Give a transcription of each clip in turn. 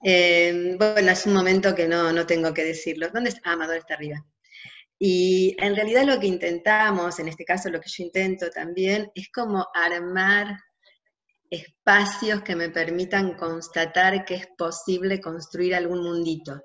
Bueno, es un momento que no tengo que decirlo. ¿Dónde está? Ah, Amador está arriba. Y en realidad lo que intentamos, en este caso lo que yo intento también, es como armar espacios que me permitan constatar que es posible construir algún mundito.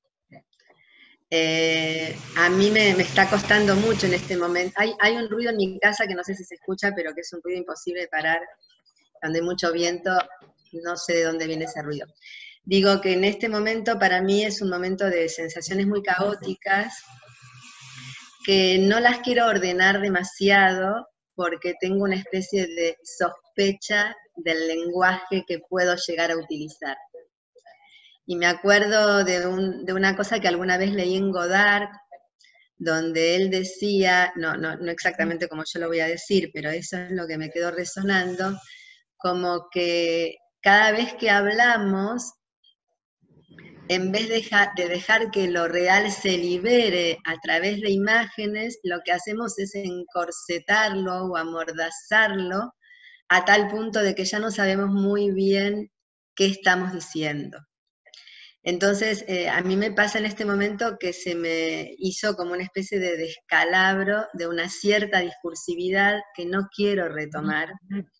A mí me está costando mucho en este momento. Hay un ruido en mi casa que no sé si se escucha, pero que es un ruido imposible de parar, donde hay mucho viento, no sé de dónde viene ese ruido. Digo que en este momento para mí es un momento de sensaciones muy caóticas, que no las quiero ordenar demasiado porque tengo una especie de sospecha del lenguaje que puedo llegar a utilizar. Y me acuerdo de una cosa que alguna vez leí en Godard, donde él decía, no exactamente como yo lo voy a decir, pero eso es lo que me quedó resonando, como que cada vez que hablamos, en vez de dejar que lo real se libere a través de imágenes, lo que hacemos es encorsetarlo o amordazarlo a tal punto de que ya no sabemos muy bien qué estamos diciendo. Entonces, a mí me pasa en este momento que se me hizo como una especie de descalabro de una cierta discursividad que no quiero retomar.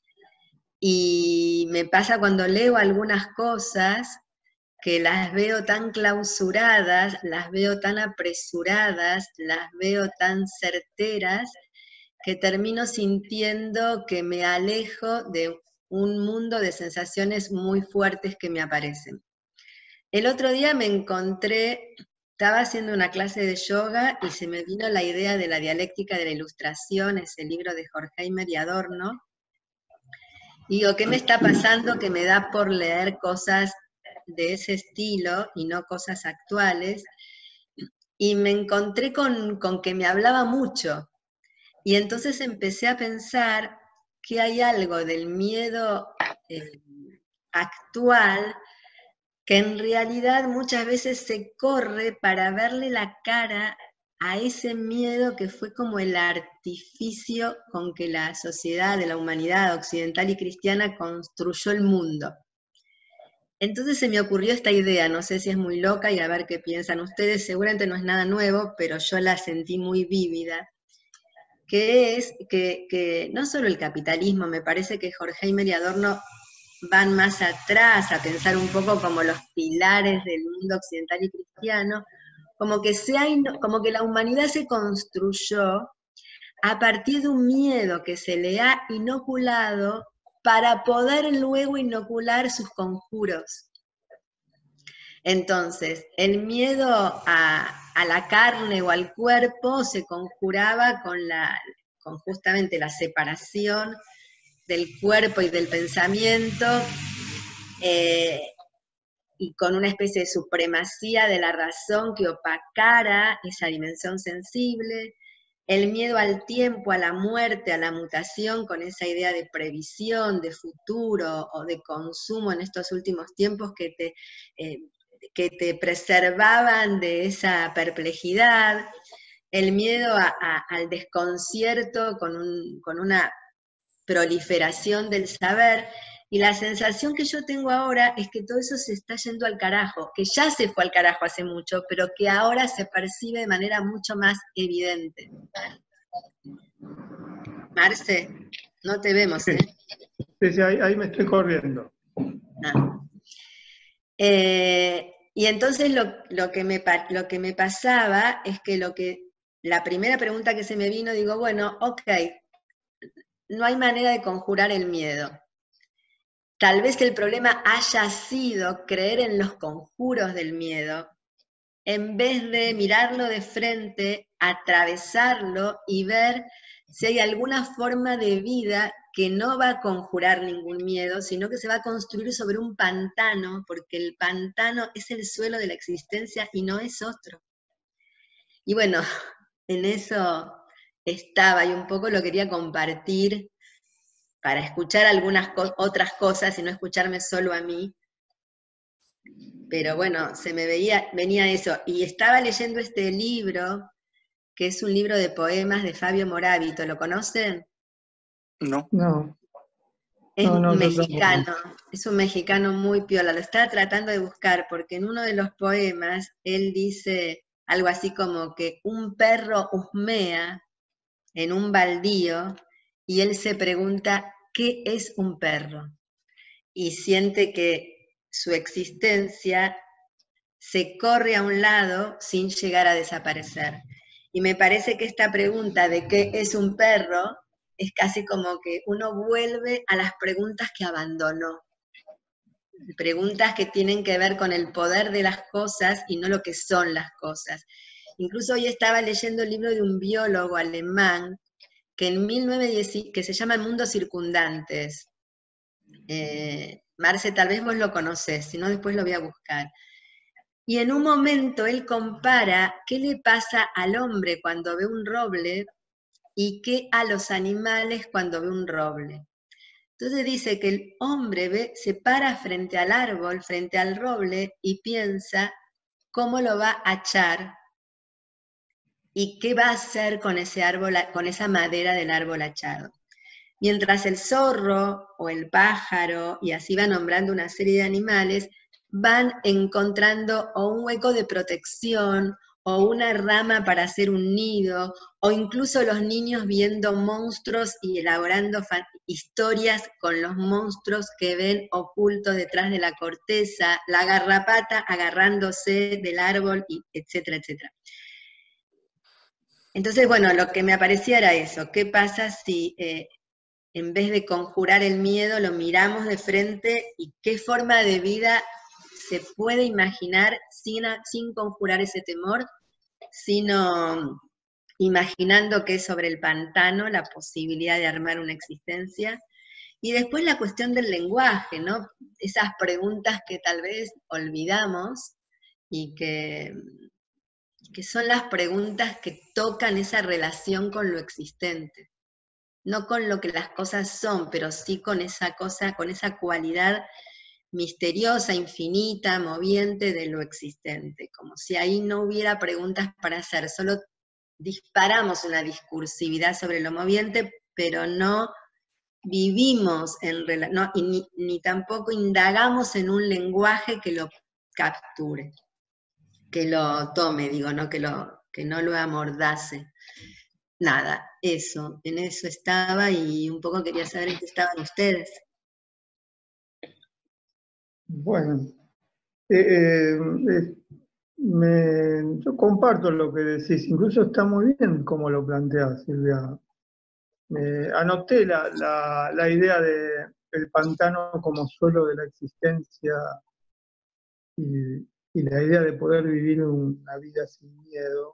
Y me pasa cuando leo algunas cosas que las veo tan clausuradas, las veo tan apresuradas, las veo tan certeras, que termino sintiendo que me alejo de un mundo de sensaciones muy fuertes que me aparecen. El otro día me encontré, estaba haciendo una clase de yoga y se me vino la idea de la dialéctica de la ilustración, ese libro de Horkheimer y Adorno. Y digo, ¿qué me está pasando que me da por leer cosas de ese estilo y no cosas actuales? Y me encontré con que me hablaba mucho. Y entonces empecé a pensar que hay algo del miedo actual que en realidad muchas veces se corre para verle la cara a ese miedo que fue como el artificio con que la sociedad de la humanidad occidental y cristiana construyó el mundo. Entonces se me ocurrió esta idea, no sé si es muy loca y a ver qué piensan ustedes, seguramente no es nada nuevo, pero yo la sentí muy vívida, que es que no solo el capitalismo, me parece que Horkheimer y Adorno van más atrás a pensar un poco como los pilares del mundo occidental y cristiano, como que la humanidad se construyó a partir de un miedo que se le ha inoculado para poder luego inocular sus conjuros. Entonces, el miedo a la carne o al cuerpo se conjuraba con justamente la separación del cuerpo y del pensamiento, y con una especie de supremacía de la razón que opacara esa dimensión sensible, el miedo al tiempo, a la muerte, a la mutación, con esa idea de previsión, de futuro o de consumo en estos últimos tiempos que te preservaban de esa perplejidad, el miedo al desconcierto con una proliferación del saber, y la sensación que yo tengo ahora es que todo eso se está yendo al carajo, que ya se fue al carajo hace mucho, pero que ahora se percibe de manera mucho más evidente. Marce, no te vemos, Sí, ¿eh? sí, ahí me estoy corriendo. Ah. Y entonces lo que me pasaba es que la primera pregunta que se me vino, digo, bueno, ok, no hay manera de conjurar el miedo. Tal vez el problema haya sido creer en los conjuros del miedo, en vez de mirarlo de frente, atravesarlo y ver si hay alguna forma de vida que no va a conjurar ningún miedo, sino que se va a construir sobre un pantano, porque el pantano es el suelo de la existencia y no es otro. Y bueno, en eso estaba y un poco lo quería compartir para escuchar otras cosas y no escucharme solo a mí. Pero bueno, venía eso. Y estaba leyendo este libro, que es un libro de poemas de Fabio Moravito, ¿lo conocen? No. No, Es No, no, totalmente. mexicano, es un mexicano muy piola. Lo estaba tratando de buscar porque en uno de los poemas él dice algo así como que un perro husmea en un baldío y él se pregunta, ¿qué es un perro? Y siente que su existencia se corre a un lado sin llegar a desaparecer. Y me parece que esta pregunta de qué es un perro es casi como que uno vuelve a las preguntas que abandonó, preguntas que tienen que ver con el poder de las cosas y no lo que son las cosas. Incluso hoy estaba leyendo el libro de un biólogo alemán que en 1910, que se llama El mundo circundantes. Marce, tal vez vos lo conocés, si no después lo voy a buscar. Y en un momento él compara qué le pasa al hombre cuando ve un roble y qué a los animales cuando ve un roble. Entonces dice que el hombre se para frente al árbol, frente al roble, y piensa cómo lo va a echar y qué va a hacer con ese árbol, con esa madera del árbol hachado. Mientras el zorro o el pájaro, y así va nombrando una serie de animales, van encontrando o un hueco de protección, o una rama para hacer un nido, o incluso los niños viendo monstruos y elaborando historias con los monstruos que ven ocultos detrás de la corteza, la garrapata agarrándose del árbol, etcétera, etcétera. Entonces, bueno, lo que me aparecía era eso, ¿qué pasa si en vez de conjurar el miedo, lo miramos de frente y qué forma de vida se puede imaginar sin conjurar ese temor, sino imaginando que es sobre el pantano la posibilidad de armar una existencia? Y después la cuestión del lenguaje, ¿no? Esas preguntas que tal vez olvidamos y que son las preguntas que tocan esa relación con lo existente. No con lo que las cosas son, pero sí con esa cosa, con esa cualidad misteriosa, infinita, moviente de lo existente, como si ahí no hubiera preguntas para hacer, solo disparamos una discursividad sobre lo moviente, pero no vivimos no, y ni tampoco indagamos en un lenguaje que lo capture, que lo tome, digo, no que no lo amordace. Nada, eso, en eso estaba y un poco quería saber en qué estaban ustedes. Bueno, yo comparto lo que decís, incluso está muy bien como lo planteás, Silvia. Anoté la idea de el pantano como suelo de la existencia y, y la idea de poder vivir una vida sin miedo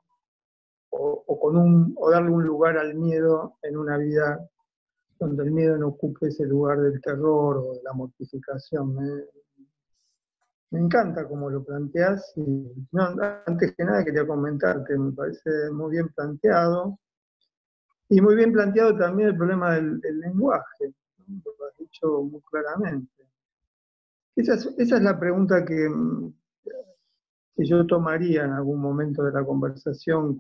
o darle un lugar al miedo en una vida donde el miedo no ocupe ese lugar del terror o de la mortificación. Me encanta cómo lo planteás y no, antes que nada quería comentarte, me parece muy bien planteado y muy bien planteado también el problema del lenguaje, ¿no? Lo has dicho muy claramente. Esa es la pregunta que yo tomaría en algún momento de la conversación,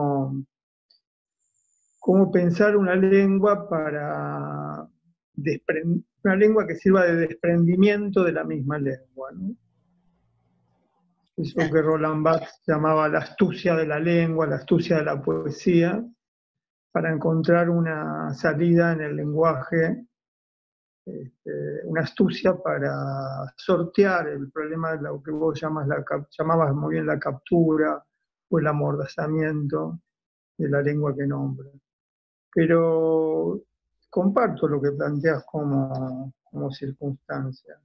cómo pensar una lengua para una lengua que sirva de desprendimiento de la misma lengua, ¿no? Eso que Roland Barthes llamaba la astucia de la lengua, la astucia de la poesía, para encontrar una salida en el lenguaje, una astucia para sortear el problema de lo que vos llamabas muy bien la captura o el amordazamiento de la lengua que nombra. Pero comparto lo que planteas como circunstancia.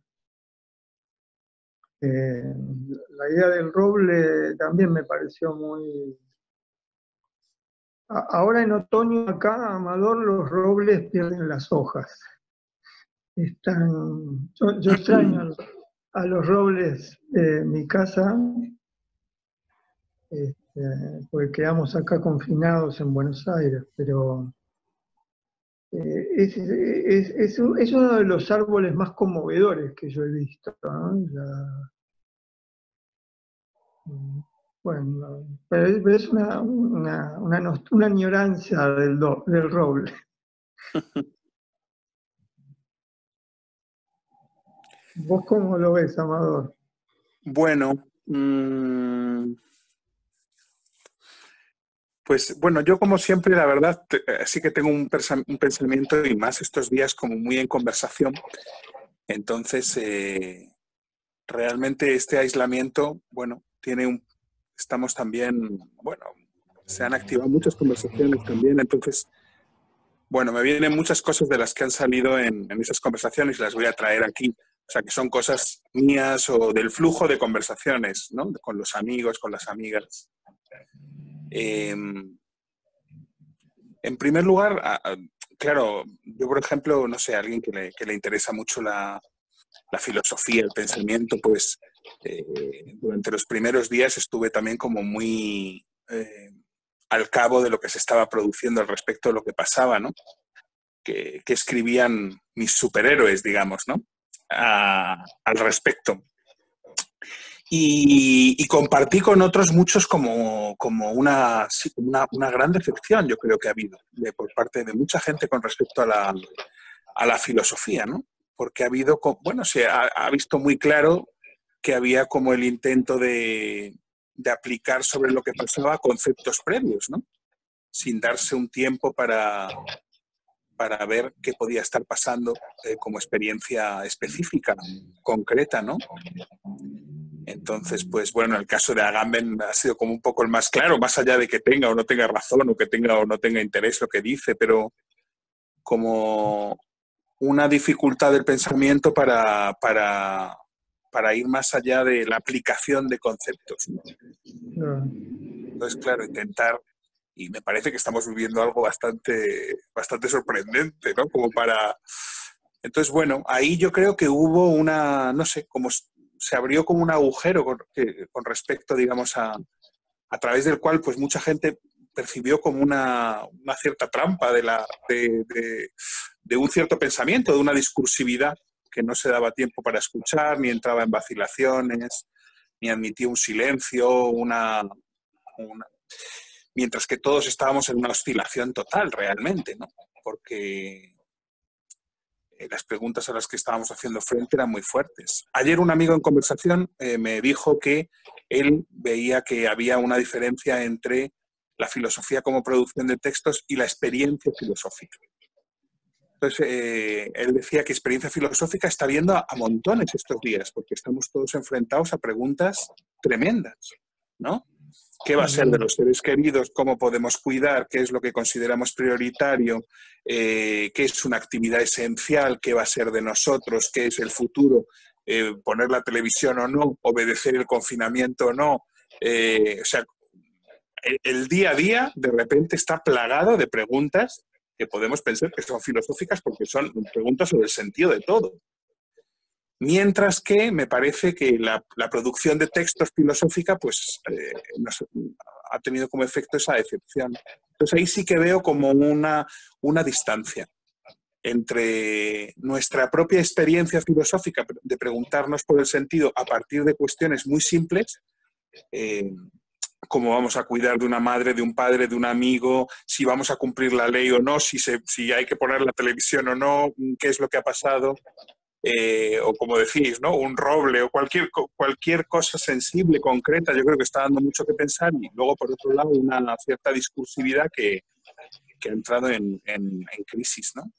La idea del roble también me pareció muy... Ahora en otoño acá, Amador, los robles pierden las hojas. Yo extraño a los robles de mi casa, porque quedamos acá confinados en Buenos Aires, pero es uno de los árboles más conmovedores que yo he visto, ¿no? Bueno, pero es una añoranza del roble. ¿Vos cómo lo ves, Amador? Bueno, pues bueno, yo como siempre, la verdad, sí que tengo un pensamiento y más estos días como muy en conversación. Entonces, realmente este aislamiento, bueno, estamos también, bueno, se han activado muchas conversaciones también. Entonces, bueno, me vienen muchas cosas de las que han salido en esas conversaciones y las voy a traer aquí. O sea, que son cosas mías o del flujo de conversaciones, ¿no? Con los amigos, con las amigas. Eh, en primer lugar, claro, yo por ejemplo, no sé, a alguien que le interesa mucho la filosofía, el pensamiento, pues durante los primeros días estuve también como muy al cabo de lo que se estaba produciendo al respecto de lo que pasaba, ¿no? Que escribían mis superhéroes, digamos, ¿no? Al respecto. Y compartí con otros muchos como una gran decepción, yo creo que ha habido por parte de mucha gente con respecto a la filosofía, ¿no? Porque ha habido, bueno, se ha visto muy claro que había como el intento de aplicar sobre lo que pasaba conceptos previos, ¿no? Sin darse un tiempo para ver qué podía estar pasando como experiencia específica, concreta, ¿no? Entonces, pues bueno, el caso de Agamben ha sido como un poco el más claro, más allá de que tenga o no tenga razón o que tenga o no tenga interés lo que dice, pero como una dificultad del pensamiento para ir más allá de la aplicación de conceptos, ¿no? Entonces, claro, intentar, y me parece que estamos viviendo algo bastante sorprendente, ¿no? Como para... Entonces, bueno, ahí yo creo que hubo una, no sé, como se abrió como un agujero con respecto, digamos, a través del cual pues mucha gente percibió como una cierta trampa de un cierto pensamiento, de una discursividad que no se daba tiempo para escuchar, ni entraba en vacilaciones, ni admitía un silencio, mientras que todos estábamos en una oscilación total realmente, ¿no? Porque las preguntas a las que estábamos haciendo frente eran muy fuertes. Ayer un amigo en conversación me dijo que él veía que había una diferencia entre la filosofía como producción de textos y la experiencia filosófica. Entonces, él decía que experiencia filosófica está viendo a montones estos días, porque estamos todos enfrentados a preguntas tremendas, ¿no? ¿Qué va a ser de los seres queridos? ¿Cómo podemos cuidar? ¿Qué es lo que consideramos prioritario? ¿Qué es una actividad esencial? ¿Qué va a ser de nosotros? ¿Qué es el futuro? ¿Poner la televisión o no? ¿Obedecer el confinamiento o no? O sea, el día a día de repente está plagado de preguntas que podemos pensar que son filosóficas porque son preguntas sobre el sentido de todo. Mientras que me parece que la producción de textos filosófica pues, ha tenido como efecto esa decepción. Entonces ahí sí que veo como una distancia entre nuestra propia experiencia filosófica de preguntarnos por el sentido a partir de cuestiones muy simples, cómo vamos a cuidar de una madre, de un padre, de un amigo, si vamos a cumplir la ley o no, si hay que poner la televisión o no, qué es lo que ha pasado. O como decís, ¿no? Un roble o cualquier cosa sensible, concreta, yo creo que está dando mucho que pensar y luego, por otro lado, una cierta discursividad que ha entrado en crisis, ¿no?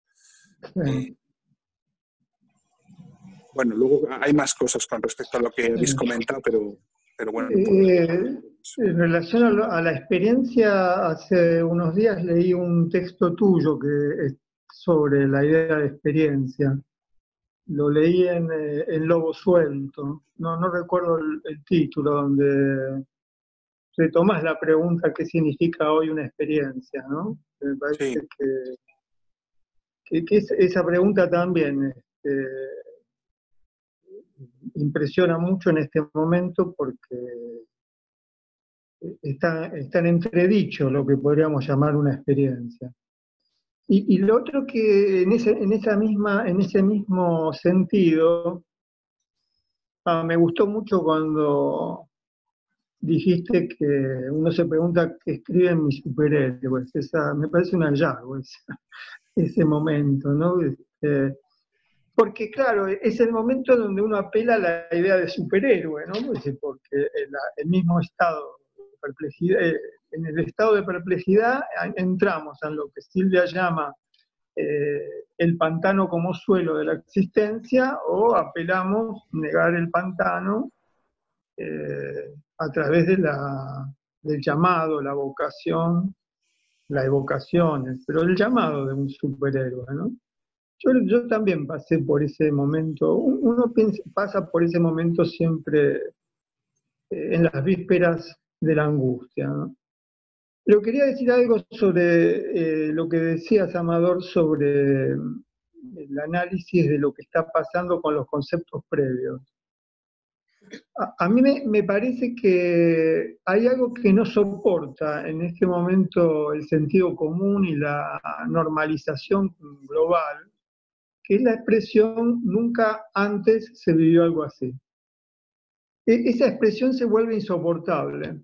Bueno, luego hay más cosas con respecto a lo que habéis comentado, pero bueno. En relación a la experiencia, hace unos días leí un texto tuyo que es sobre la idea de experiencia. Lo leí en Lobo Suelto, no recuerdo el título, donde retomas la pregunta ¿qué significa hoy una experiencia? ¿No? Me parece Sí. que esa pregunta también impresiona mucho en este momento porque está en entredicho lo que podríamos llamar una experiencia. Y lo otro que en ese mismo sentido, me gustó mucho cuando dijiste que uno se pregunta qué escriben mis superhéroes. Me parece un hallazgo ese momento, ¿no? Porque claro, es el momento donde uno apela a la idea de superhéroe, ¿no? Porque el mismo estado de perplejidad, en el estado de perplejidad entramos en lo que Silvia llama el pantano como suelo de la existencia, o apelamos a negar el pantano a través del llamado, la vocación, la evocación, pero el llamado de un superhéroe, ¿no? Yo también pasé por ese momento, uno pasa por ese momento siempre en las vísperas de la angustia, ¿no? Pero quería decir algo sobre lo que decías, Amador, sobre el análisis de lo que está pasando con los conceptos previos. A mí me parece que hay algo que no soporta en este momento el sentido común y la normalización global, que es la expresión "nunca antes se vivió algo así". Esa expresión se vuelve insoportable.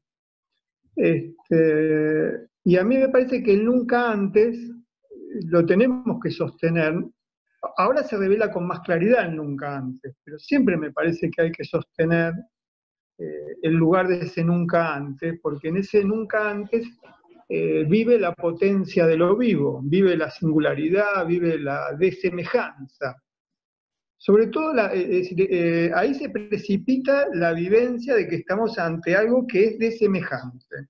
Y a mí me parece que el nunca antes lo tenemos que sostener. Ahora se revela con más claridad el nunca antes, pero siempre me parece que hay que sostener el lugar de ese nunca antes, porque en ese nunca antes vive la potencia de lo vivo, vive la singularidad, vive la desemejanza. Sobre todo, ahí se precipita la vivencia de que estamos ante algo que es desemejante,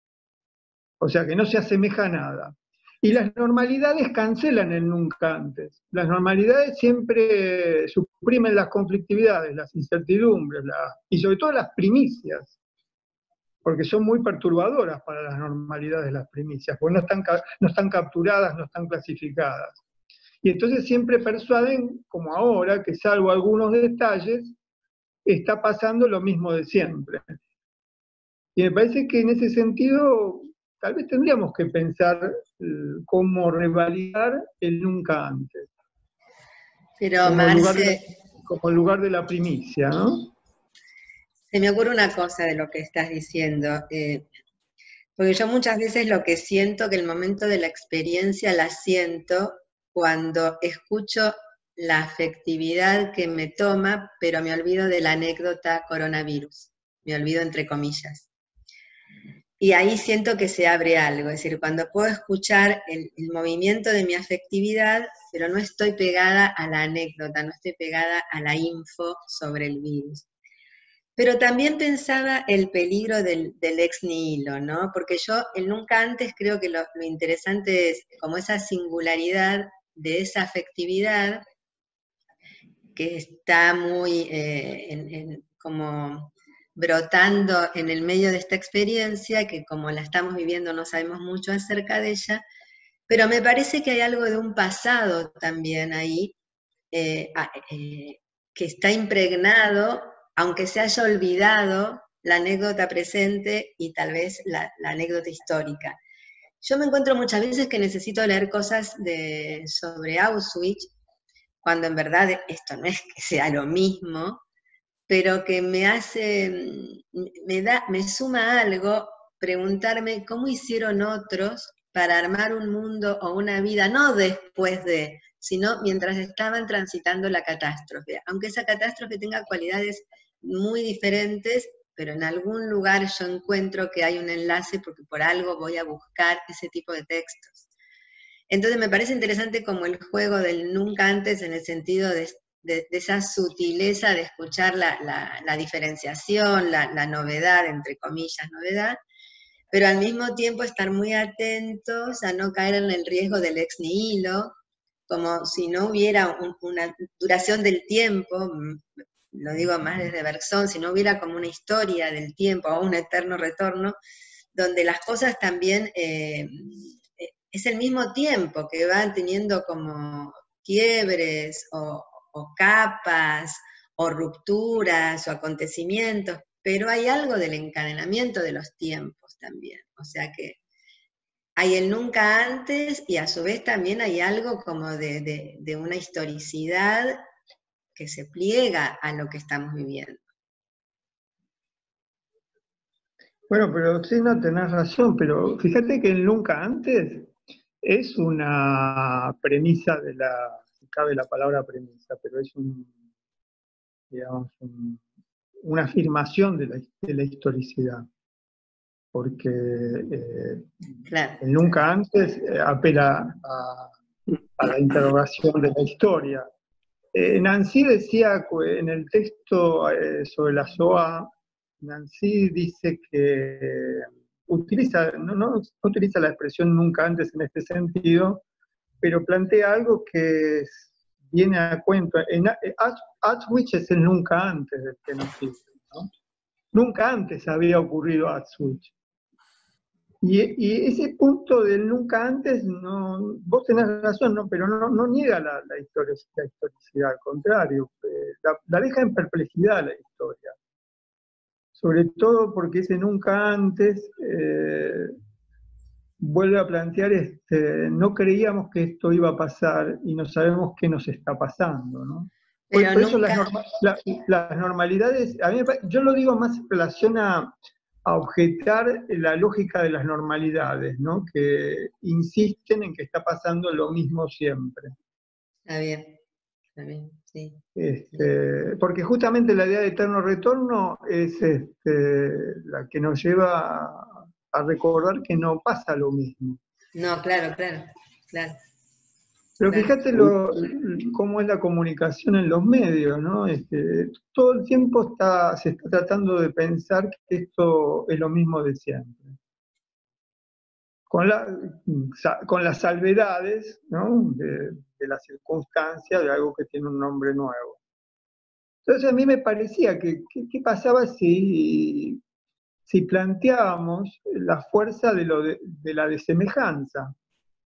o sea, que no se asemeja a nada. Y las normalidades cancelan el nunca antes. Las normalidades siempre suprimen las conflictividades, las incertidumbres, y sobre todo las primicias, porque son muy perturbadoras para las normalidades las primicias, porque no están capturadas, no están clasificadas. Y entonces siempre persuaden, como ahora, que salvo algunos detalles, está pasando lo mismo de siempre. Y me parece que en ese sentido, tal vez tendríamos que pensar cómo revalidar el nunca antes. Pero como Marce, lugar de la primicia, ¿no? se me ocurre una cosa de lo que estás diciendo. Porque yo muchas veces lo que siento, que el momento de la experiencia la siento cuando escucho la afectividad que me toma, pero me olvido de la anécdota coronavirus, me olvido entre comillas. Y ahí siento que se abre algo, es decir, cuando puedo escuchar el movimiento de mi afectividad, pero no estoy pegada a la anécdota, no estoy pegada a la info sobre el virus. Pero también pensaba el peligro del ex nihilo, ¿no? Porque yo, el nunca antes, creo que lo interesante es como esa singularidad de esa afectividad que está muy como brotando en el medio de esta experiencia, que como la estamos viviendo no sabemos mucho acerca de ella, pero me parece que hay algo de un pasado también ahí, que está impregnado, aunque se haya olvidado la anécdota presente y tal vez la anécdota histórica. Yo me encuentro muchas veces que necesito leer cosas sobre Auschwitz, cuando en verdad esto no es que sea lo mismo, pero que me hace, me suma algo preguntarme cómo hicieron otros para armar un mundo o una vida, no después de, sino mientras estaban transitando la catástrofe. Aunque esa catástrofe tenga cualidades muy diferentes, pero en algún lugar yo encuentro que hay un enlace porque por algo voy a buscar ese tipo de textos. Entonces me parece interesante como el juego del nunca antes en el sentido de esa sutileza de escuchar la diferenciación, la novedad, entre comillas, novedad, pero al mismo tiempo estar muy atentos a no caer en el riesgo del ex nihilo, como si no hubiera una duración del tiempo, lo digo más desde Bergson, si no hubiera como una historia del tiempo o un eterno retorno, donde las cosas también es el mismo tiempo que van teniendo como quiebres o capas o rupturas o acontecimientos, pero hay algo del encadenamiento de los tiempos también, o sea que hay el nunca antes y a su vez también hay algo como de una historicidad que se pliega a lo que estamos viviendo. Bueno, pero sí, no tenés razón, pero fíjate que el nunca antes es una premisa de la cabe la palabra premisa, pero es digamos, una afirmación de la historicidad, porque Claro. el nunca antes apela a la interrogación de la historia. Nancy decía en el texto sobre la Shoah, Nancy dice que no utiliza la expresión nunca antes en este sentido, pero plantea algo que viene a cuento. Auschwitz es el nunca antes del genocidio, ¿no? Nunca antes había ocurrido Auschwitz. Y ese punto del nunca antes, no, vos tenés razón, ¿no? Pero no niega la historicidad, al contrario, la deja en perplejidad la historia. Sobre todo porque ese nunca antes vuelve a plantear, no creíamos que esto iba a pasar y no sabemos qué nos está pasando, ¿no? Por eso Nunca... las normalidades, yo lo digo más en relación a objetar la lógica de las normalidades, ¿no? Que insisten en que está pasando lo mismo siempre. Está bien, sí. Porque justamente la idea de eterno retorno es la que nos lleva a recordar que no pasa lo mismo. No, claro. Pero fíjate cómo es la comunicación en los medios, ¿no? Todo el tiempo se está tratando de pensar que esto es lo mismo de siempre. Con las salvedades, ¿no? de la circunstancia de algo que tiene un nombre nuevo. Entonces a mí me parecía que ¿qué pasaba si planteábamos la fuerza de la desemejanza?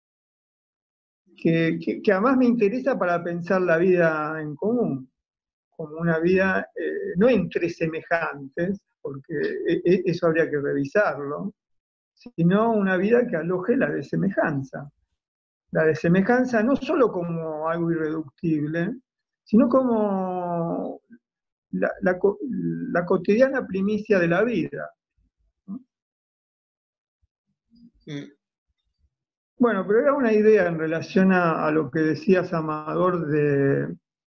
Que además me interesa para pensar la vida en común, como una vida no entre semejantes, porque eso habría que revisarlo, sino una vida que aloje la desemejanza. La desemejanza no solo como algo irreductible, sino como la cotidiana primicia de la vida, ¿no? Bueno, pero era una idea en relación a lo que decías, Amador, de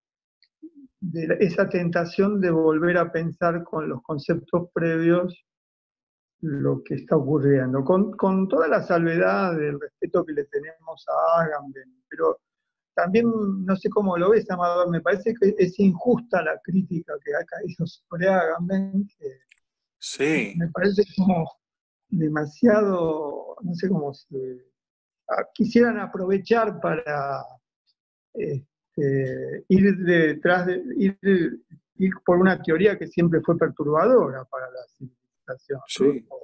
esa tentación de volver a pensar con los conceptos previos lo que está ocurriendo, con toda la salvedad del respeto que le tenemos a Agamben, pero también, no sé cómo lo ves, Amador, me parece que es injusta la crítica que ha caído sobre Agamben, que sí. me parece como demasiado, no sé cómo quisieran aprovechar para ir por una teoría que siempre fue perturbadora para la civilización, Sí. ¿no?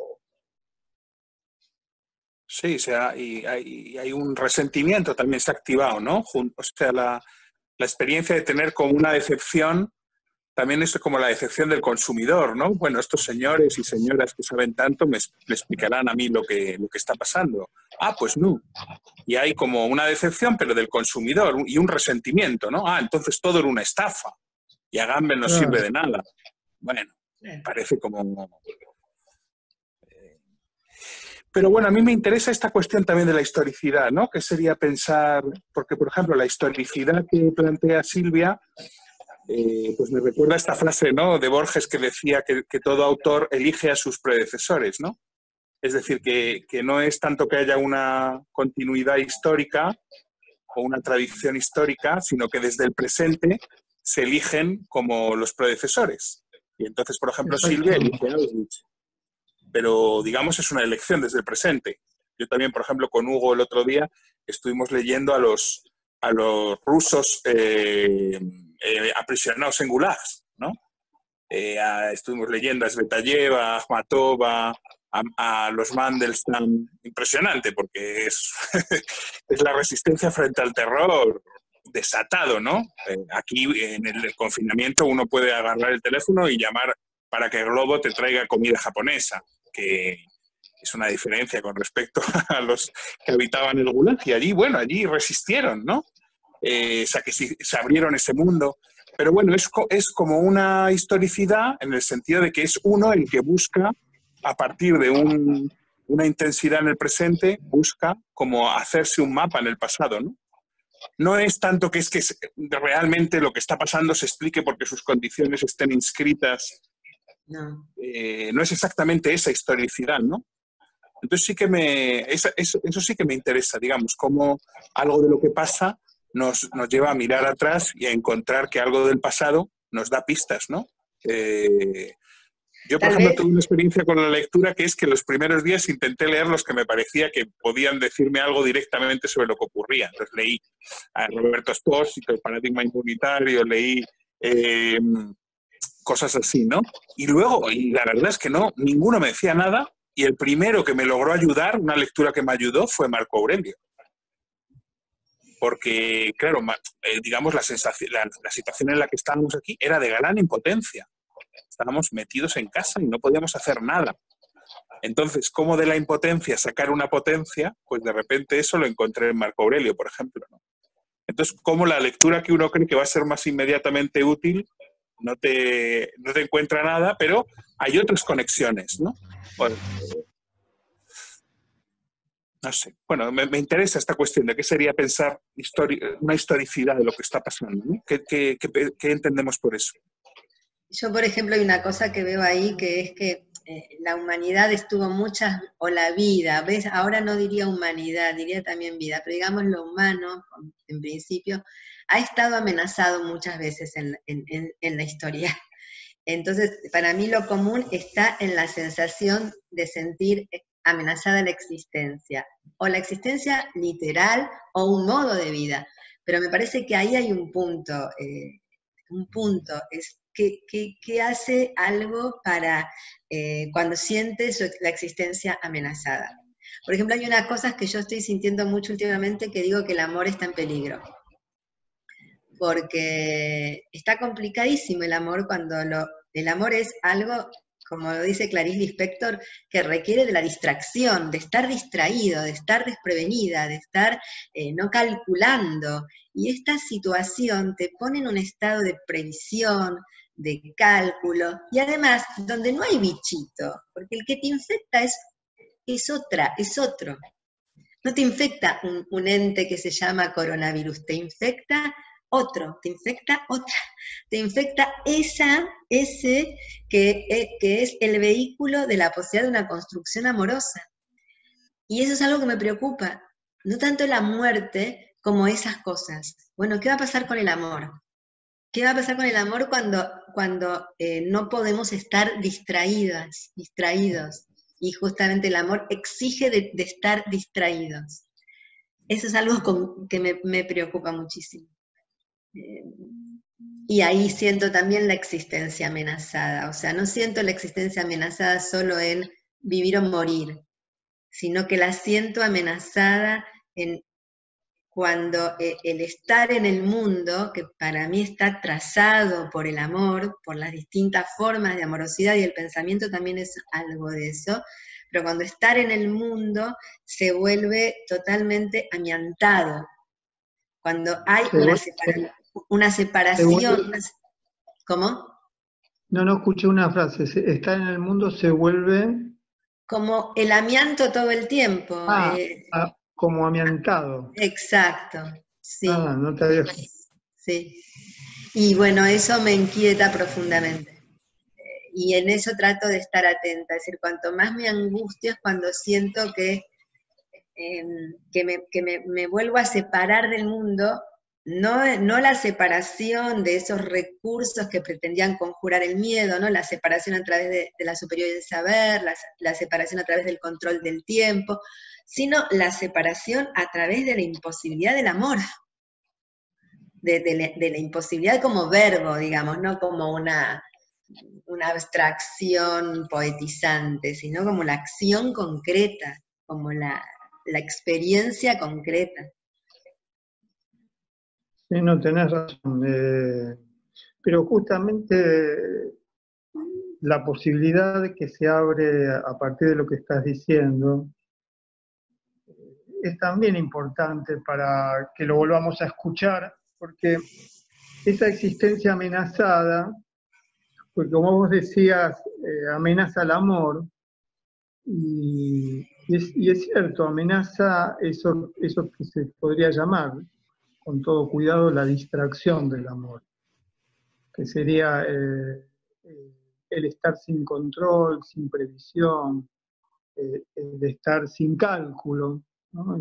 Sí, o sea, y hay un resentimiento también se ha activado, ¿no? O sea, la experiencia de tener como una decepción, también es como la decepción del consumidor, ¿no? Bueno, estos señores y señoras que saben tanto me explicarán a mí lo que está pasando. Ah, pues no. Y hay como una decepción, pero del consumidor, y un resentimiento, ¿no? Ah, entonces todo era una estafa. Y Agamben no sirve de nada. Bueno, parece como... Pero bueno, a mí me interesa esta cuestión también de la historicidad, ¿no? Que sería pensar, porque por ejemplo la historicidad que plantea Silvia, pues me recuerda esta frase, ¿no? De Borges que decía que todo autor elige a sus predecesores, ¿no? Es decir, que no es tanto que haya una continuidad histórica o una tradición histórica, sino que desde el presente se eligen como los predecesores. Y entonces, por ejemplo, Silvia elige a Auschwitz. Pero, digamos, es una elección desde el presente. Yo también, por ejemplo, con Hugo el otro día estuvimos leyendo a los rusos aprisionados en gulags, ¿no? Estuvimos leyendo a Svetayeva, a Akhmatova, a los Mandelstam. Impresionante, porque es la resistencia frente al terror desatado, ¿no? Aquí, en el confinamiento, uno puede agarrar el teléfono y llamar para que Globo te traiga comida japonesa, que es una diferencia con respecto a los que habitaban el Gulag. Y allí, bueno, allí resistieron, ¿no? O sea, que se abrieron ese mundo. Pero bueno, es como una historicidad en el sentido de que es uno el que busca, a partir de una intensidad en el presente, busca como hacerse un mapa en el pasado, ¿no? no es tanto que realmente lo que está pasando se explique porque sus condiciones estén inscritas. No. No es exactamente esa historicidad, ¿no? Entonces sí que eso sí que me interesa, digamos, cómo algo de lo que pasa nos lleva a mirar atrás y a encontrar que algo del pasado nos da pistas, ¿no? Yo, por Tal ejemplo, vez, tuve una experiencia con la lectura que es que los primeros días intenté leer los que me parecía que podían decirme algo directamente sobre lo que ocurría. Entonces leí a Roberto Espósito, El paradigma inmunitario, leí cosas así, ¿no? Y luego, y la verdad es que no, ninguno me decía nada, y el primero que me logró ayudar, una lectura que me ayudó, fue Marco Aurelio. Porque, claro, digamos, la situación en la que estábamos aquí era de gran impotencia. Estábamos metidos en casa y no podíamos hacer nada. Entonces, ¿cómo de la impotencia sacar una potencia? Pues de repente eso lo encontré en Marco Aurelio, por ejemplo, ¿no? Entonces, ¿cómo la lectura que uno cree que va a ser más inmediatamente útil no te encuentra nada, pero hay otras conexiones, ¿no? Bueno, no sé. Bueno, me interesa esta cuestión de qué sería pensar una historicidad de lo que está pasando, ¿no? ¿Qué entendemos por eso? yo por ejemplo hay una cosa que veo ahí que es que la humanidad estuvo o la vida, ¿ves? Ahora no diría humanidad, diría también vida, pero digamos lo humano, en principio, ha estado amenazado muchas veces en la historia. Entonces, para mí lo común está en la sensación de sentir amenazada la existencia, o la existencia literal o un modo de vida. Pero me parece que ahí hay un punto, es que hace algo para cuando siente la existencia amenazada. Por ejemplo, hay unas cosas que yo estoy sintiendo mucho últimamente que digo que el amor está en peligro. Porque está complicadísimo el amor cuando el amor es algo, como lo dice Clarice Lispector, que requiere de la distracción, de estar distraído, de estar desprevenida, de estar no calculando. Y esta situación te pone en un estado de previsión, de cálculo, y además donde no hay bichito, porque el que te infecta es otro. No te infecta un ente que se llama coronavirus, te infecta otro, te infecta otra, te infecta ese que es el vehículo de la posibilidad de una construcción amorosa. Y eso es algo que me preocupa, no tanto la muerte como esas cosas. Bueno, ¿qué va a pasar con el amor? ¿Qué va a pasar con el amor cuando no podemos estar distraídos? Y justamente el amor exige de estar distraídos. Eso es algo que me preocupa muchísimo. Y ahí siento también la existencia amenazada. O sea, no siento la existencia amenazada solo en vivir o morir, sino que la siento amenazada cuando el estar en el mundo, que para mí está trazado por el amor, por las distintas formas de amorosidad, y el pensamiento también es algo de eso, pero cuando estar en el mundo se vuelve totalmente amiantado, cuando hay una separación. ¿Cómo? No escuché una frase. Estar en el mundo se vuelve... Como el amianto todo el tiempo. Como amiantado. Exacto, sí. No te había... Sí. Y bueno, eso me inquieta profundamente. Y en eso trato de estar atenta. Es decir, cuanto más me angustio es cuando siento que me vuelvo a separar del mundo, no la separación de esos recursos que pretendían conjurar el miedo, ¿no? La separación a través de la superioridad del saber, la separación a través del control del tiempo, sino la separación a través de la imposibilidad del amor, de la imposibilidad como verbo, digamos, no como una abstracción poetizante, sino como la acción concreta, como la experiencia concreta. Sí, no, tenés razón. Pero justamente la posibilidad que se abre a partir de lo que estás diciendo es también importante para que lo volvamos a escuchar, porque esa existencia amenazada, porque como vos decías, amenaza al amor, y es cierto, amenaza eso que se podría llamar con todo cuidado, la distracción del amor, que sería el estar sin control, sin previsión, el estar sin cálculo, ¿no?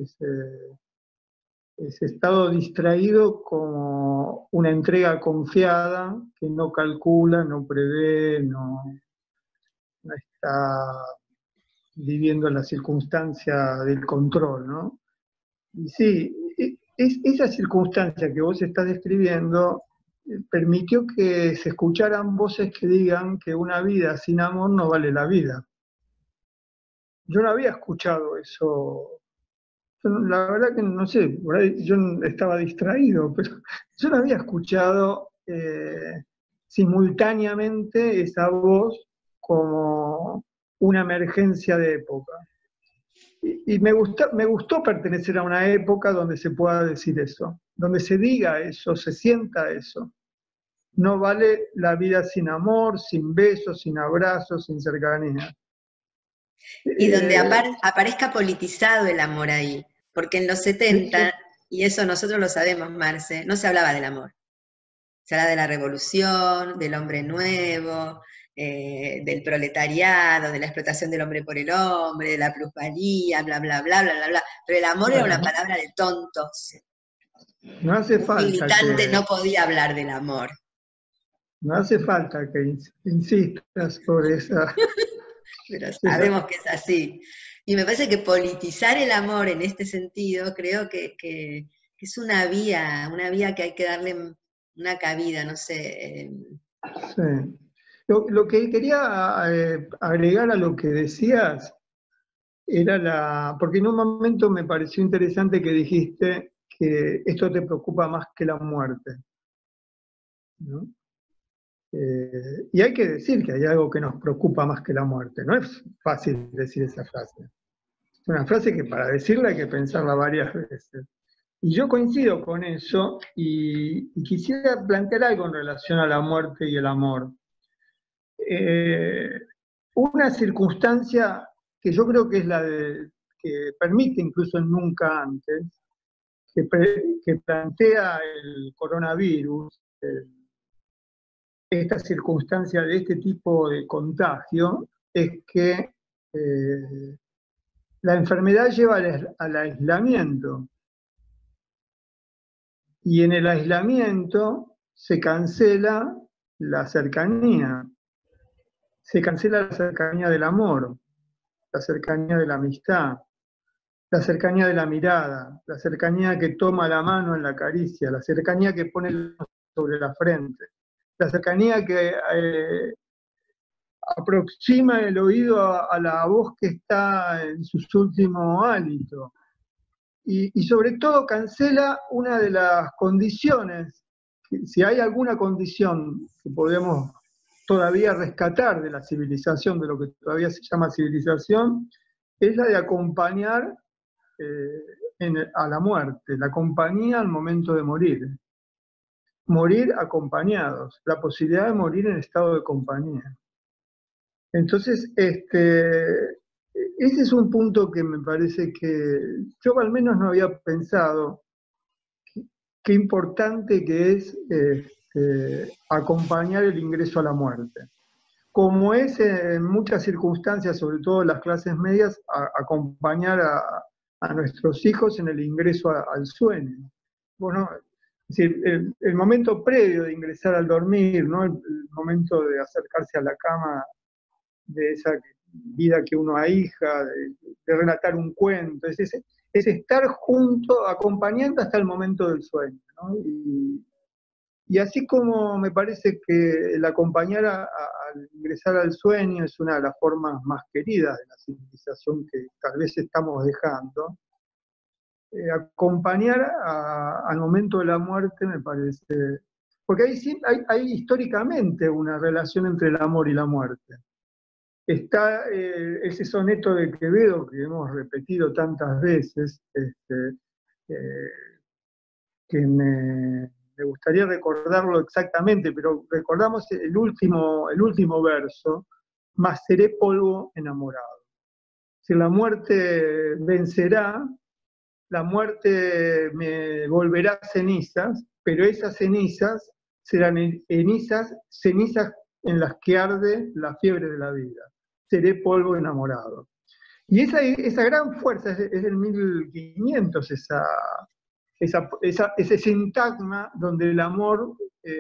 Ese estado distraído como una entrega confiada que no calcula, no prevé, no está viviendo la circunstancia del control, ¿no? Y sí, esa circunstancia que vos estás describiendo permitió que se escucharan voces que digan que una vida sin amor no vale la vida. Yo no había escuchado eso. La verdad que no sé, por ahí yo estaba distraído, pero yo no había escuchado simultáneamente esa voz como una emergencia de época. Y me gustó pertenecer a una época donde se pueda decir eso, donde se diga eso, se sienta eso. No vale la vida sin amor, sin besos, sin abrazos, sin cercanía. Y donde aparezca politizado el amor ahí, porque en los 70, y eso nosotros lo sabemos, Marce, no se hablaba del amor. Se hablaba de la revolución, del hombre nuevo, del proletariado, de la explotación del hombre por el hombre, de la plusvalía, bla, bla, bla, bla, bla, bla. Pero el amor era una palabra de tontos. No hace Un falta militante no podía hablar del amor. No hace falta que insistas por esa... Pero sabemos que es así. Y me parece que politizar el amor en este sentido, creo que es una vía que hay que darle una cabida, no sé. Sí. Lo que quería agregar a lo que decías era porque en un momento me pareció interesante que dijiste que esto te preocupa más que la muerte, ¿no? Y hay que decir que hay algo que nos preocupa más que la muerte. No es fácil decir esa frase. Es una frase que para decirla hay que pensarla varias veces. Y yo coincido con eso y quisiera plantear algo en relación a la muerte y el amor. Una circunstancia que yo creo que es que permite incluso el nunca antes, que plantea el coronavirus, esta circunstancia de este tipo de contagio, es que la enfermedad lleva al aislamiento. Y en el aislamiento se cancela la cercanía. Se cancela la cercanía del amor, la cercanía de la amistad, la cercanía de la mirada, la cercanía que toma la mano en la caricia, la cercanía que pone sobre la frente, la cercanía que aproxima el oído a la voz que está en sus últimos hálitos. Y sobre todo cancela una de las condiciones, si hay alguna condición que podemos todavía rescatar de la civilización, de lo que todavía se llama civilización, es la de acompañar a la muerte, la compañía al momento de morir. Morir acompañados, la posibilidad de morir en estado de compañía. Entonces, ese es un punto que me parece que yo al menos no había pensado. Qué importante que es acompañar el ingreso a la muerte. Como es en muchas circunstancias, sobre todo en las clases medias, acompañar a nuestros hijos en el ingreso al sueño. Bueno, es decir, el momento previo de ingresar al dormir, ¿no? El momento de acercarse a la cama, de esa vida que uno ahija, de relatar un cuento, es estar junto, acompañando hasta el momento del sueño, ¿no? Y así como me parece que el acompañar al ingresar al sueño es una de las formas más queridas de la civilización que tal vez estamos dejando, acompañar al momento de la muerte me parece... Porque hay históricamente una relación entre el amor y la muerte. Está ese soneto de Quevedo que hemos repetido tantas veces, que me gustaría recordarlo exactamente, pero recordamos el último verso: mas seré polvo enamorado. Si la muerte vencerá, la muerte me volverá cenizas, pero esas cenizas serán cenizas en las que arde la fiebre de la vida. Seré polvo enamorado. Y esa gran fuerza es del 1500, ese sintagma donde el amor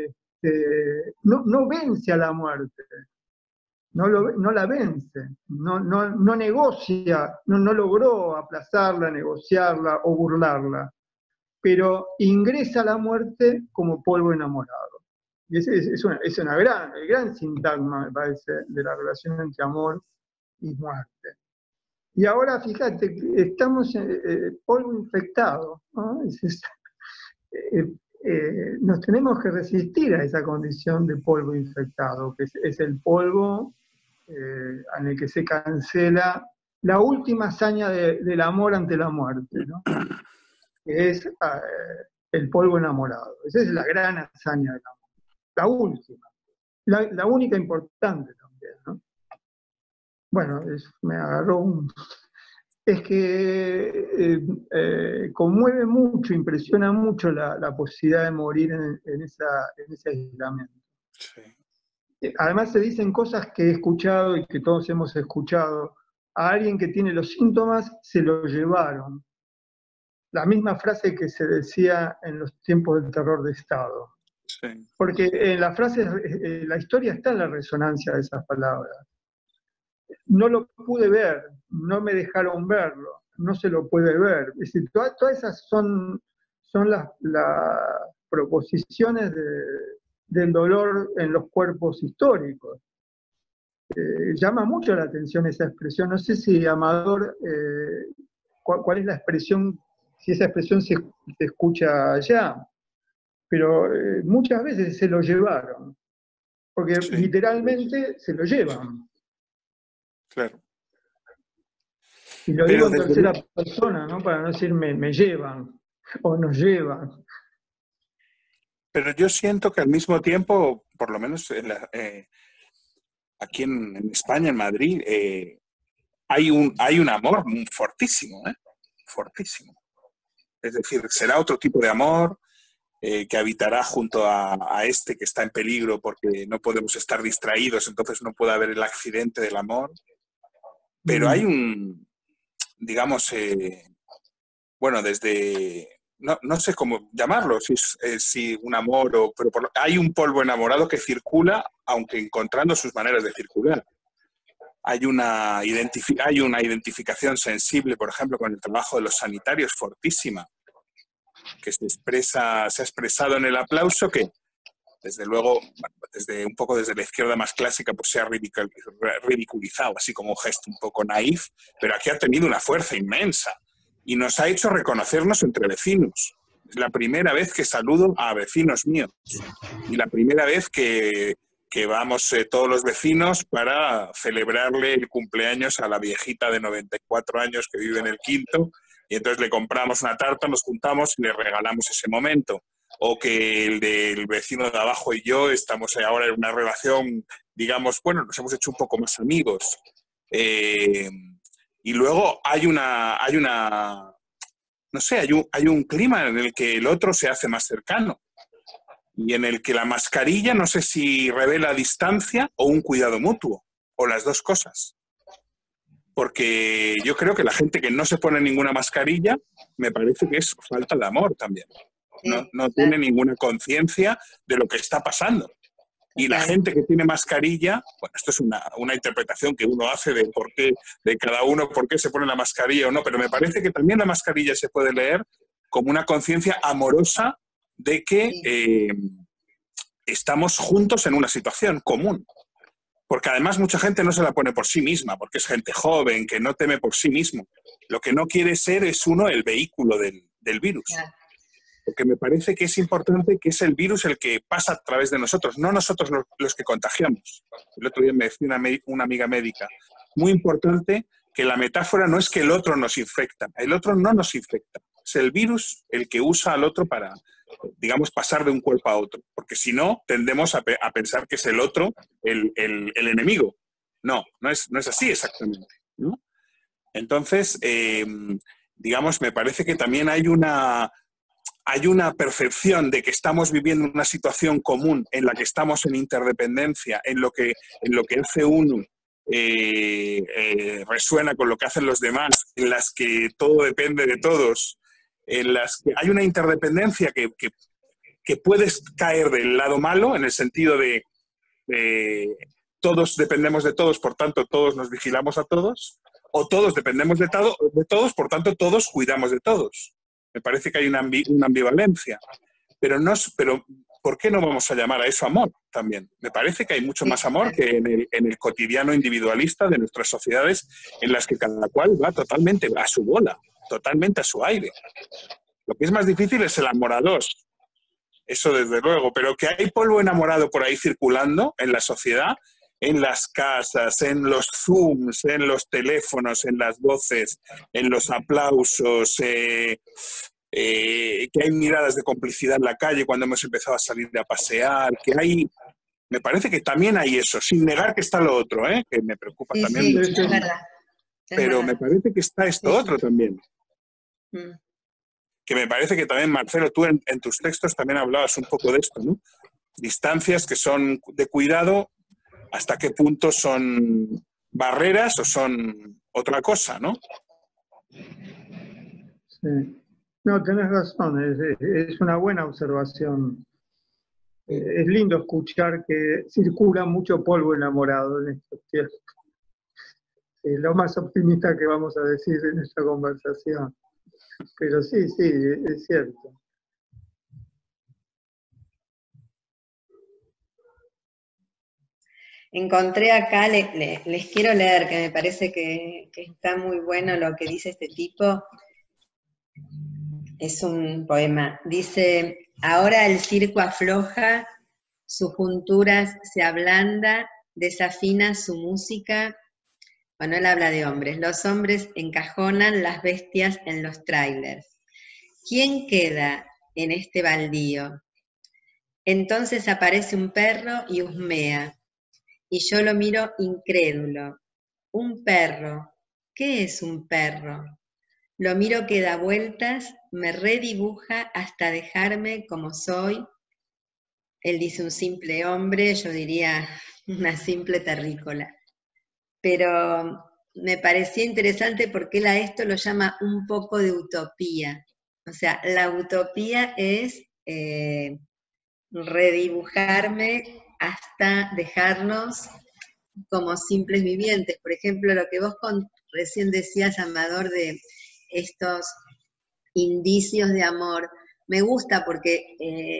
no vence a la muerte, no la vence, no negocia, no logró aplazarla, negociarla o burlarla, pero ingresa a la muerte como polvo enamorado. Y ese es el gran sintagma, me parece, de la relación entre amor y muerte. Y ahora, fíjate, estamos en polvo infectado, ¿no? Nos tenemos que resistir a esa condición de polvo infectado, que es el polvo en el que se cancela la última hazaña del amor ante la muerte, ¿no? Que es el polvo enamorado. Esa es la gran hazaña del amor, la última, la única importante también, ¿no? Bueno, me agarró un... Es que conmueve mucho, impresiona mucho la posibilidad de morir en ese aislamiento. Sí. Además se dicen cosas que he escuchado y que todos hemos escuchado. A alguien que tiene los síntomas se lo llevaron. La misma frase que se decía en los tiempos del terror de Estado. Sí. Porque en la frase, la historia está en la resonancia de esas palabras. No lo pude ver, no me dejaron verlo, no se lo puede ver. Es decir, todas esas son las proposiciones del dolor en los cuerpos históricos. Llama mucho la atención esa expresión. No sé si Amador, cuál es la expresión, si esa expresión se escucha allá, pero muchas veces se lo llevaron, porque Sí. Literalmente se lo llevan. Claro. Y lo Pero digo en tercera persona, ¿no? Para no decir me llevan o nos llevan. Pero yo siento que al mismo tiempo, por lo menos aquí en España, en Madrid, hay un amor fortísimo, fortísimo. Es decir, será otro tipo de amor que habitará junto a este que está en peligro porque no podemos estar distraídos, entonces no puede haber el accidente del amor. Pero hay digamos, bueno, desde... No sé cómo llamarlo, si un amor pero hay un polvo enamorado que circula, aunque encontrando sus maneras de circular. Hay una identificación sensible, por ejemplo, con el trabajo de los sanitarios fortísima, que se ha expresado en el aplauso, que desde luego, un poco desde la izquierda más clásica, pues se ha ridiculizado, así como un gesto un poco naif, pero aquí ha tenido una fuerza inmensa y nos ha hecho reconocernos entre vecinos. Es la primera vez que saludo a vecinos míos y la primera vez que vamos todos los vecinos para celebrarle el cumpleaños a la viejita de 94 años que vive en el Quinto, y entonces le compramos una tarta, nos juntamos y le regalamos ese momento. O que el del vecino de abajo y yo estamos ahora en una relación, digamos, bueno, nos hemos hecho un poco más amigos. Y luego hay un clima en el que el otro se hace más cercano y en el que la mascarilla no sé si revela distancia o un cuidado mutuo, o las dos cosas. Porque yo creo que la gente que no se pone ninguna mascarilla, me parece que es falta de amor también. No tiene ninguna conciencia de lo que está pasando. Y la gente que tiene mascarilla, bueno, esto es una interpretación que uno hace de cada uno, por qué se pone la mascarilla o no, pero me parece que también la mascarilla se puede leer como una conciencia amorosa de que estamos juntos en una situación común. Porque además mucha gente no se la pone por sí misma, porque es gente joven, que no teme por sí mismo. Lo que no quiere ser es uno el vehículo del virus. Porque me parece que es importante que es el virus el que pasa a través de nosotros, no nosotros los que contagiamos. El otro día me decía una amiga médica, muy importante que la metáfora no es que el otro nos infecta, el otro no nos infecta, es el virus el que usa al otro para, digamos, pasar de un cuerpo a otro, porque si no, tendemos a pensar que es el otro el enemigo. No es así exactamente, ¿no? Entonces, digamos, me parece que también hay una percepción de que estamos viviendo una situación común en la que estamos en interdependencia, en lo que hace uno resuena con lo que hacen los demás, en las que todo depende de todos, en las que hay una interdependencia que puedes caer del lado malo, en el sentido de todos dependemos de todos, por tanto todos nos vigilamos a todos, o todos dependemos de todos, por tanto todos cuidamos de todos. Me parece que hay una ambivalencia. Pero ¿por qué no vamos a llamar a eso amor también? Me parece que hay mucho más amor que en el cotidiano individualista de nuestras sociedades, en las que cada cual va totalmente a su bola, totalmente a su aire. Lo que es más difícil es el amor a dos. Eso desde luego. Pero que hay polvo enamorado por ahí circulando en la sociedad, en las casas, en los Zooms, en los teléfonos, en las voces, en los aplausos, que hay miradas de complicidad en la calle cuando hemos empezado a salir a pasear, que hay... Me parece que también hay eso, sin negar que está lo otro, que me preocupa también. Sí, es verdad. Pero me parece que está esto otro también. Que me parece que también, Marcelo, tú en tus textos también hablabas un poco de esto, ¿no? Distancias que son de cuidado, hasta qué punto son barreras o son otra cosa, ¿no? Sí. No, tenés razón, es una buena observación. Es lindo escuchar que circula mucho polvo enamorado en estos tiempos. Lo más optimista que vamos a decir en esta conversación. Pero sí, es cierto. Encontré acá, les quiero leer, que me parece que está muy bueno lo que dice este tipo. Es un poema. Dice: ahora el circo afloja, sus junturas se ablanda, desafina su música. Bueno, él habla de hombres. Los hombres encajonan las bestias en los trailers. ¿Quién queda en este baldío? Entonces aparece un perro y husmea. Y yo lo miro incrédulo. Un perro. ¿Qué es un perro? Lo miro que da vueltas, me redibuja hasta dejarme como soy. Él dice un simple hombre, yo diría una simple terrícola. Pero me parecía interesante porque él a esto lo llama un poco de utopía. O sea, la utopía es redibujarme hasta dejarnos como simples vivientes. Por ejemplo, lo que vos recién decías, Amador, de estos indicios de amor, me gusta porque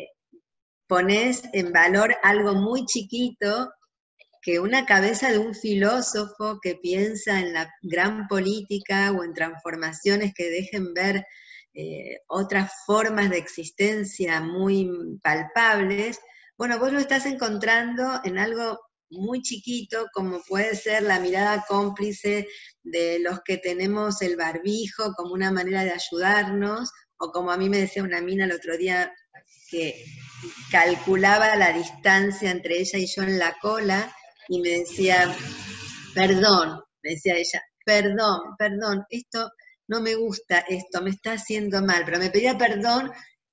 ponés en valor algo muy chiquito que una cabeza de un filósofo que piensa en la gran política o en transformaciones que dejen ver otras formas de existencia muy palpables. Bueno, vos lo estás encontrando en algo muy chiquito, como puede ser la mirada cómplice de los que tenemos el barbijo como una manera de ayudarnos, o como a mí me decía una mina el otro día que calculaba la distancia entre ella y yo en la cola, y me decía, perdón, me decía ella, perdón, esto no me gusta, esto me está haciendo mal, pero me pedía perdón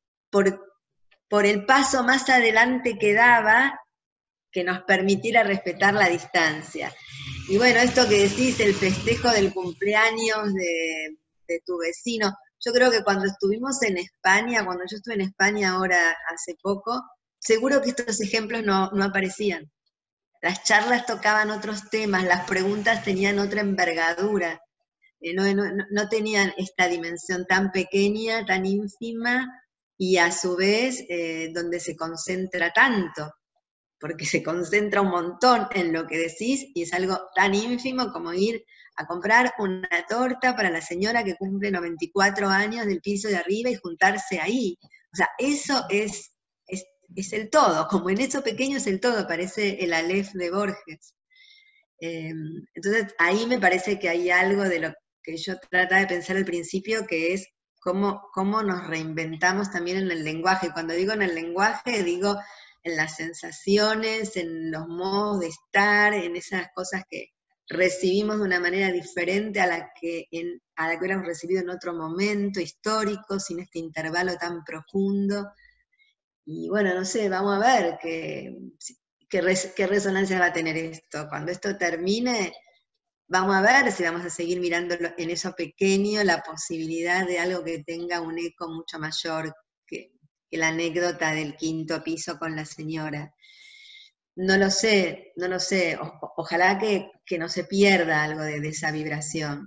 por el paso más adelante que daba, que nos permitiera respetar la distancia. Y bueno, esto que decís, el festejo del cumpleaños de tu vecino, yo creo que cuando estuvimos en España, cuando yo estuve en España ahora hace poco, seguro que estos ejemplos no aparecían. Las charlas tocaban otros temas, las preguntas tenían otra envergadura, no tenían esta dimensión tan pequeña, tan ínfima, y a su vez donde se concentra tanto, porque se concentra un montón en lo que decís, y es algo tan ínfimo como ir a comprar una torta para la señora que cumple 94 años del piso de arriba y juntarse ahí. O sea, eso es el todo, como en eso pequeño es el todo, parece el Aleph de Borges. Entonces ahí me parece que hay algo de lo que yo trataba de pensar al principio, que es cómo nos reinventamos también en el lenguaje. Cuando digo en el lenguaje, digo en las sensaciones, en los modos de estar, en esas cosas que recibimos de una manera diferente a la que hubiéramos recibido en otro momento histórico, sin este intervalo tan profundo. Y bueno, no sé, vamos a ver qué resonancia va a tener esto. Cuando esto termine, vamos a ver si vamos a seguir mirando en eso pequeño la posibilidad de algo que tenga un eco mucho mayor que la anécdota del 5.º piso con la señora. No lo sé, no lo sé. Ojalá que no se pierda algo de esa vibración.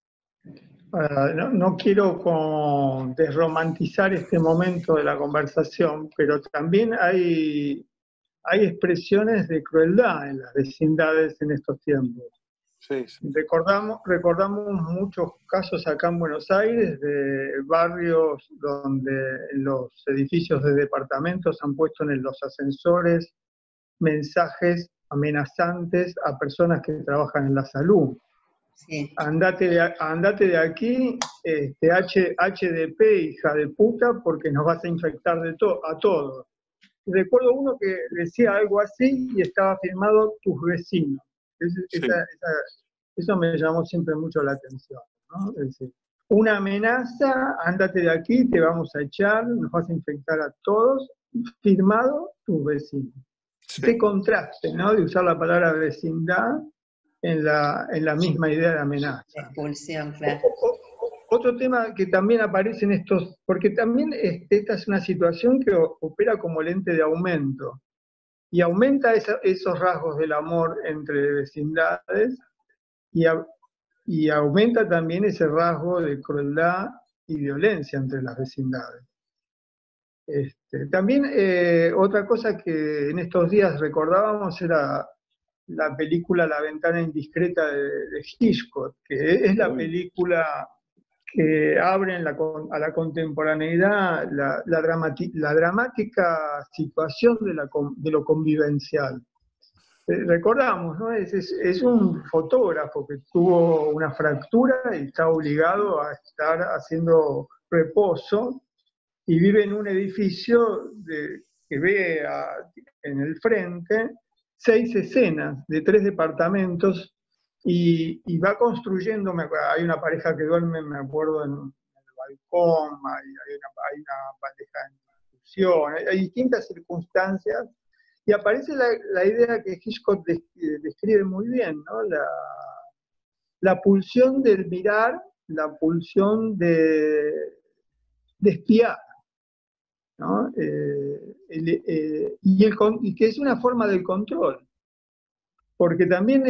No quiero desromantizar este momento de la conversación, pero también hay expresiones de crueldad en las vecindades en estos tiempos. Sí, sí. Recordamos muchos casos acá en Buenos Aires de barrios donde los edificios de departamentos han puesto en los ascensores mensajes amenazantes a personas que trabajan en la salud. Sí. Andate de aquí, HDP, hija de puta, porque nos vas a infectar a todos. Recuerdo uno que decía algo así y estaba firmado tus vecinos. Sí. Eso me llamó siempre mucho la atención, ¿no? Es decir, una amenaza, ándate de aquí, te vamos a echar, nos vas a infectar a todos, firmado tus vecinos. Sí. Este contraste, ¿no? De usar la palabra vecindad en la misma idea de amenaza. Expulsión, claro. Otro tema que también aparece en estos, porque también esta es una situación que opera como lente de aumento, y aumenta esos rasgos del amor entre vecindades, y aumenta también ese rasgo de crueldad y violencia entre las vecindades. También otra cosa que en estos días recordábamos era la película La ventana indiscreta de Hitchcock, que es la película que abre a la contemporaneidad la dramática situación de lo convivencial. Recordamos, ¿no? Es un fotógrafo que tuvo una fractura y está obligado a estar haciendo reposo y vive en un edificio que ve en el frente 6 escenas de 3 departamentos y va construyendo. Hay una pareja que duerme, me acuerdo, en el balcón, hay una pareja en discusión, hay distintas circunstancias, y aparece la idea que Hitchcock describe muy bien, ¿no? La pulsión del mirar, la pulsión de espiar, ¿no? Y que es una forma del control, porque también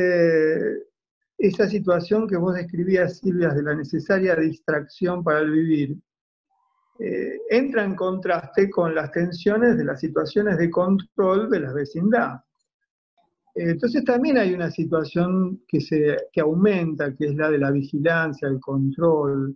esa situación que vos describías, Silvia, de la necesaria distracción para el vivir, entra en contraste con las tensiones de las situaciones de control de la vecindad. Entonces también hay una situación que aumenta, que es la de la vigilancia, el control,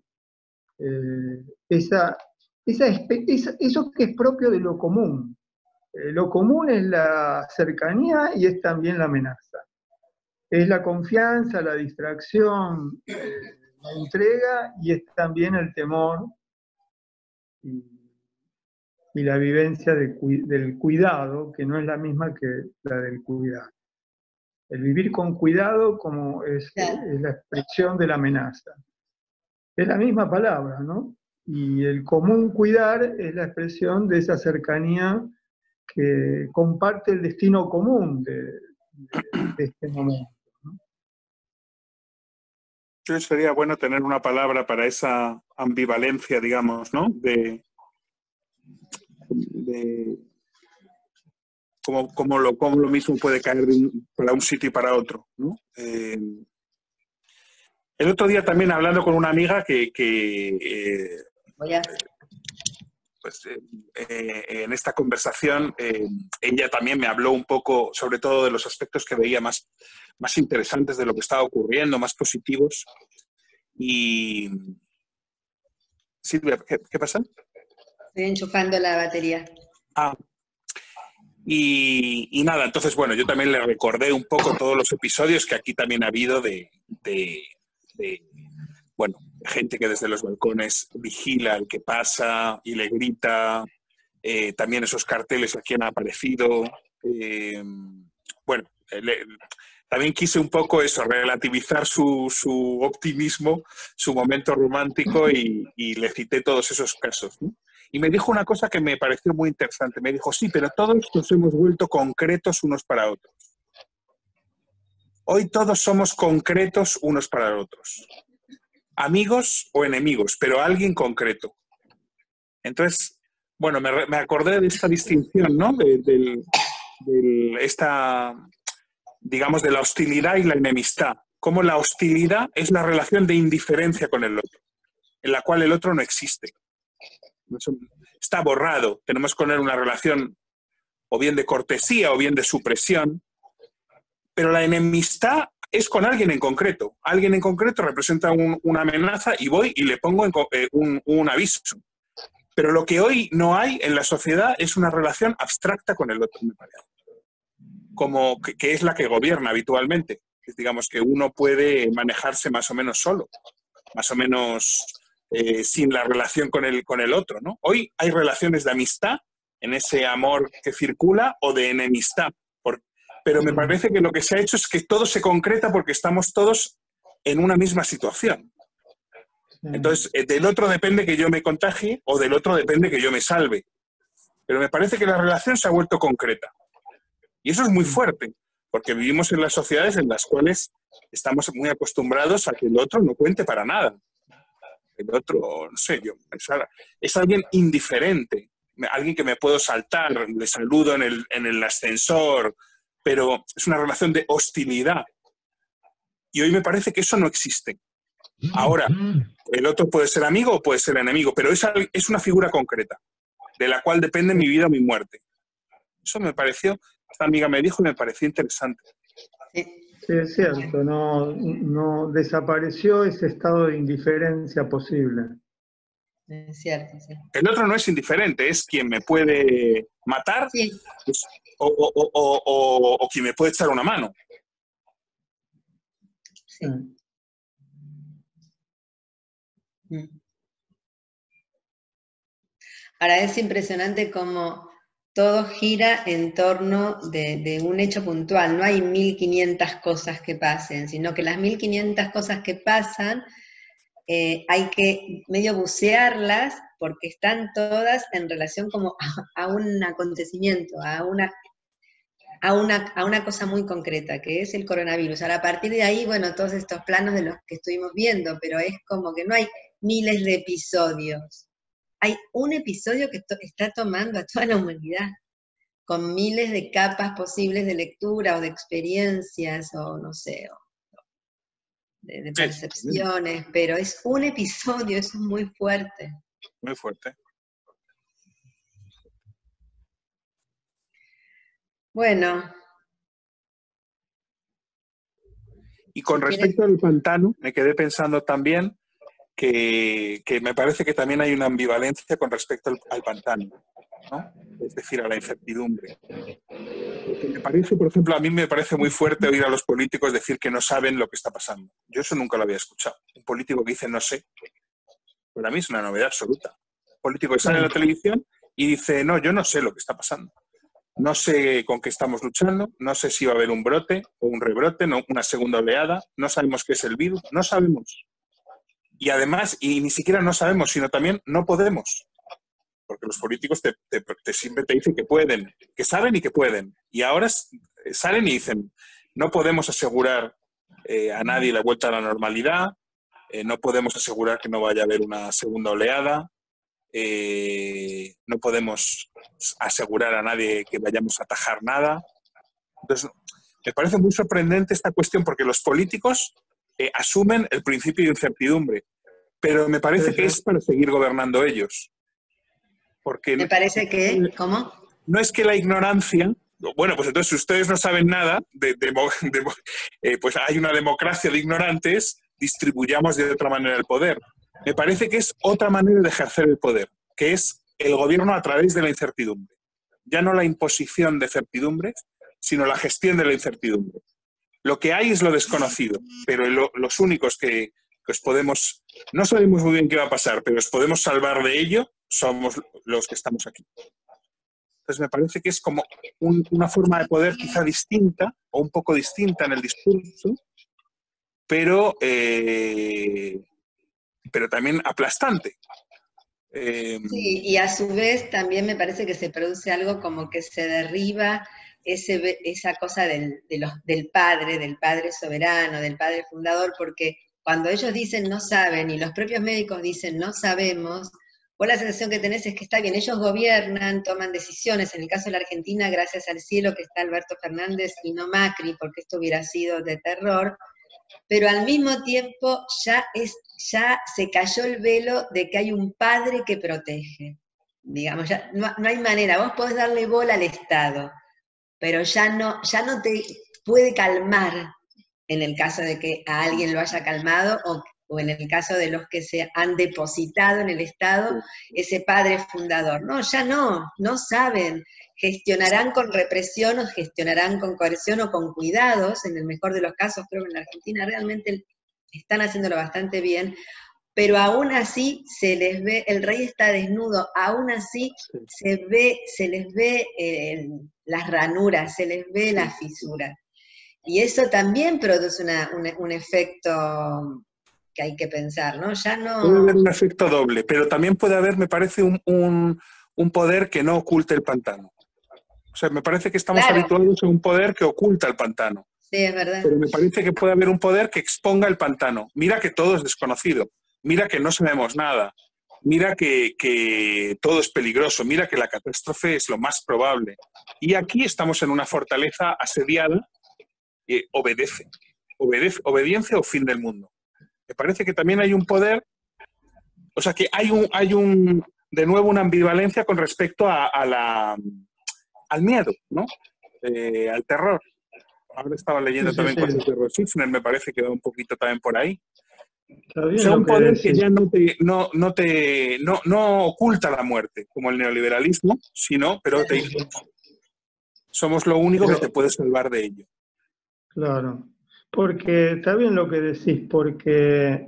eso que es propio de lo común. Lo común es la cercanía y es también la amenaza. Es la confianza, la distracción, la entrega, y es también el temor y la vivencia del cuidado, que no es la misma que la del cuidado. El vivir con cuidado es la expresión de la amenaza. Es la misma palabra, ¿no? Y el común cuidar es la expresión de esa cercanía que comparte el destino común de este momento, ¿no? Creo que sería bueno tener una palabra para esa ambivalencia, digamos, ¿no? De cómo lo mismo puede caer para un sitio y para otro, ¿no? El otro día también hablando con una amiga en esta conversación, ella también me habló un poco, sobre todo, de los aspectos que veía más interesantes de lo que estaba ocurriendo, más positivos. Y Silvia, ¿qué pasa? Estoy enchufando la batería. Y nada, entonces, bueno, yo también le recordé un poco todos los episodios que aquí también ha habido de gente que desde los balcones vigila al que pasa y le grita. También esos carteles aquí han aparecido. también quise un poco eso, relativizar su optimismo, su momento romántico y le cité todos esos casos, ¿no? Y me dijo una cosa que me pareció muy interesante. Me dijo, sí, pero todos nos hemos vuelto concretos unos para otros. Hoy todos somos concretos unos para otros. Amigos o enemigos, pero alguien concreto. Entonces, bueno, me acordé de esta distinción, ¿no? Digamos, de la hostilidad y la enemistad. Cómo la hostilidad es la relación de indiferencia con el otro, en la cual el otro no existe. Está borrado. Tenemos con él una relación o bien de cortesía o bien de supresión. Pero la enemistad es con alguien en concreto. Alguien en concreto representa una amenaza y voy y le pongo un aviso. Pero lo que hoy no hay en la sociedad es una relación abstracta con el otro, me parece. Como que es la que gobierna habitualmente. Digamos que uno puede manejarse más o menos solo, más o menos sin la relación con el otro, ¿no? Hoy hay relaciones de amistad en ese amor que circula o de enemistad. Pero me parece que lo que se ha hecho es que todo se concreta porque estamos todos en una misma situación. Entonces, del otro depende que yo me contagie o del otro depende que yo me salve. Pero me parece que la relación se ha vuelto concreta. Y eso es muy fuerte, porque vivimos en las sociedades en las cuales estamos muy acostumbrados a que el otro no cuente para nada. El otro, no sé, es alguien indiferente, alguien que me puedo saltar, le saludo en el ascensor, pero es una relación de hostilidad. Y hoy me parece que eso no existe. Ahora, el otro puede ser amigo o puede ser enemigo, pero es una figura concreta, de la cual depende mi vida o mi muerte. Eso me pareció, esta amiga me dijo y me pareció interesante. Sí, es cierto, no desapareció ese estado de indiferencia posible. Es cierto, sí. El otro no es indiferente, es quien me puede matar, Sí. Pues, o quien me puede echar una mano. Sí. Ahora es impresionante cómo todo gira en torno de un hecho puntual. No hay 1500 cosas que pasen, sino que las 1500 cosas que pasan hay que medio bucearlas porque están todas en relación como a un acontecimiento, a una cosa muy concreta, que es el coronavirus. Ahora, a partir de ahí, bueno, todos estos planos de los que estuvimos viendo, pero es como que no hay miles de episodios. Hay un episodio que está tomando a toda la humanidad, con miles de capas posibles de lectura o de experiencias, o no sé, de percepciones, pero es un episodio, eso es muy fuerte. Muy fuerte. Bueno. Y con respecto al pantano, me quedé pensando también que me parece que también hay una ambivalencia con respecto al pantano, ¿no? Es decir, a la incertidumbre. Porque me parece, por ejemplo, a mí me parece muy fuerte oír a los políticos decir que no saben lo que está pasando. Yo eso nunca lo había escuchado. Un político que dice no sé, para mí es una novedad absoluta. Un político que sale en la televisión y dice no, yo no sé lo que está pasando. No sé con qué estamos luchando, no sé si va a haber un brote o un rebrote, no, una segunda oleada, no sabemos qué es el virus, no sabemos. Y además, y ni siquiera no sabemos, sino también no podemos. Porque los políticos siempre te dicen que pueden, que saben y que pueden. Y ahora salen y dicen, no podemos asegurar a nadie la vuelta a la normalidad, no podemos asegurar que no vaya a haber una segunda oleada, no podemos asegurar a nadie que vayamos a atajar nada. Entonces, me parece muy sorprendente esta cuestión porque los políticos asumen el principio de incertidumbre, pero me parece que es para seguir gobernando ellos. Porque me parece que, ¿cómo? No es que la ignorancia, bueno, pues entonces si ustedes no saben nada, pues hay una democracia de ignorantes, distribuyamos de otra manera el poder. Me parece que es otra manera de ejercer el poder, que es el gobierno a través de la incertidumbre. Ya no la imposición de certidumbres, sino la gestión de la incertidumbre. Lo que hay es lo desconocido, pero los únicos que os podemos, no sabemos muy bien qué va a pasar, pero os podemos salvar de ello, somos los que estamos aquí. Entonces me parece que es como una forma de poder quizá distinta, o un poco distinta en el discurso, pero también aplastante. Sí, y a su vez también me parece que se produce algo como que se derriba esa cosa del padre soberano, del padre fundador, porque cuando ellos dicen no saben y los propios médicos dicen no sabemos, vos la sensación que tenés es que está bien, ellos gobiernan, toman decisiones, en el caso de la Argentina, gracias al cielo que está Alberto Fernández y no Macri, porque esto hubiera sido de terror, pero al mismo tiempo ya se cayó el velo de que hay un padre que protege. Digamos, ya no hay manera, vos podés darle bola al Estado, pero ya no te puede calmar en el caso de que a alguien lo haya calmado o en el caso de los que se han depositado en el Estado, ese padre fundador. No, ya no saben. Gestionarán con represión o gestionarán con coerción o con cuidados, en el mejor de los casos creo que en la Argentina realmente están haciéndolo bastante bien, pero aún así se les ve, el rey está desnudo, aún así se les ve las ranuras, se les ve las fisuras. Y eso también produce un efecto que hay que pensar, ¿no? Ya no... Puede haber un efecto doble, pero también puede haber, me parece, un poder que no oculte el pantano. O sea, me parece que estamos habituados a un poder que oculta el pantano. Sí, es verdad. Pero me parece que puede haber un poder que exponga el pantano. Mira que todo es desconocido, mira que no sabemos nada, mira que todo es peligroso, mira que la catástrofe es lo más probable. Y aquí estamos en una fortaleza asediada. Obediencia o fin del mundo. Me parece que también hay un poder, o sea que hay de nuevo una ambivalencia con respecto al miedo, ¿no? Al terror. Ahora estaba leyendo también cosas de Rosifner, me parece que va un poquito también por ahí. O sea, un poder que ya no oculta la muerte, como el neoliberalismo, pero te dice, somos lo único que te puede salvar de ello. Claro, porque está bien lo que decís, porque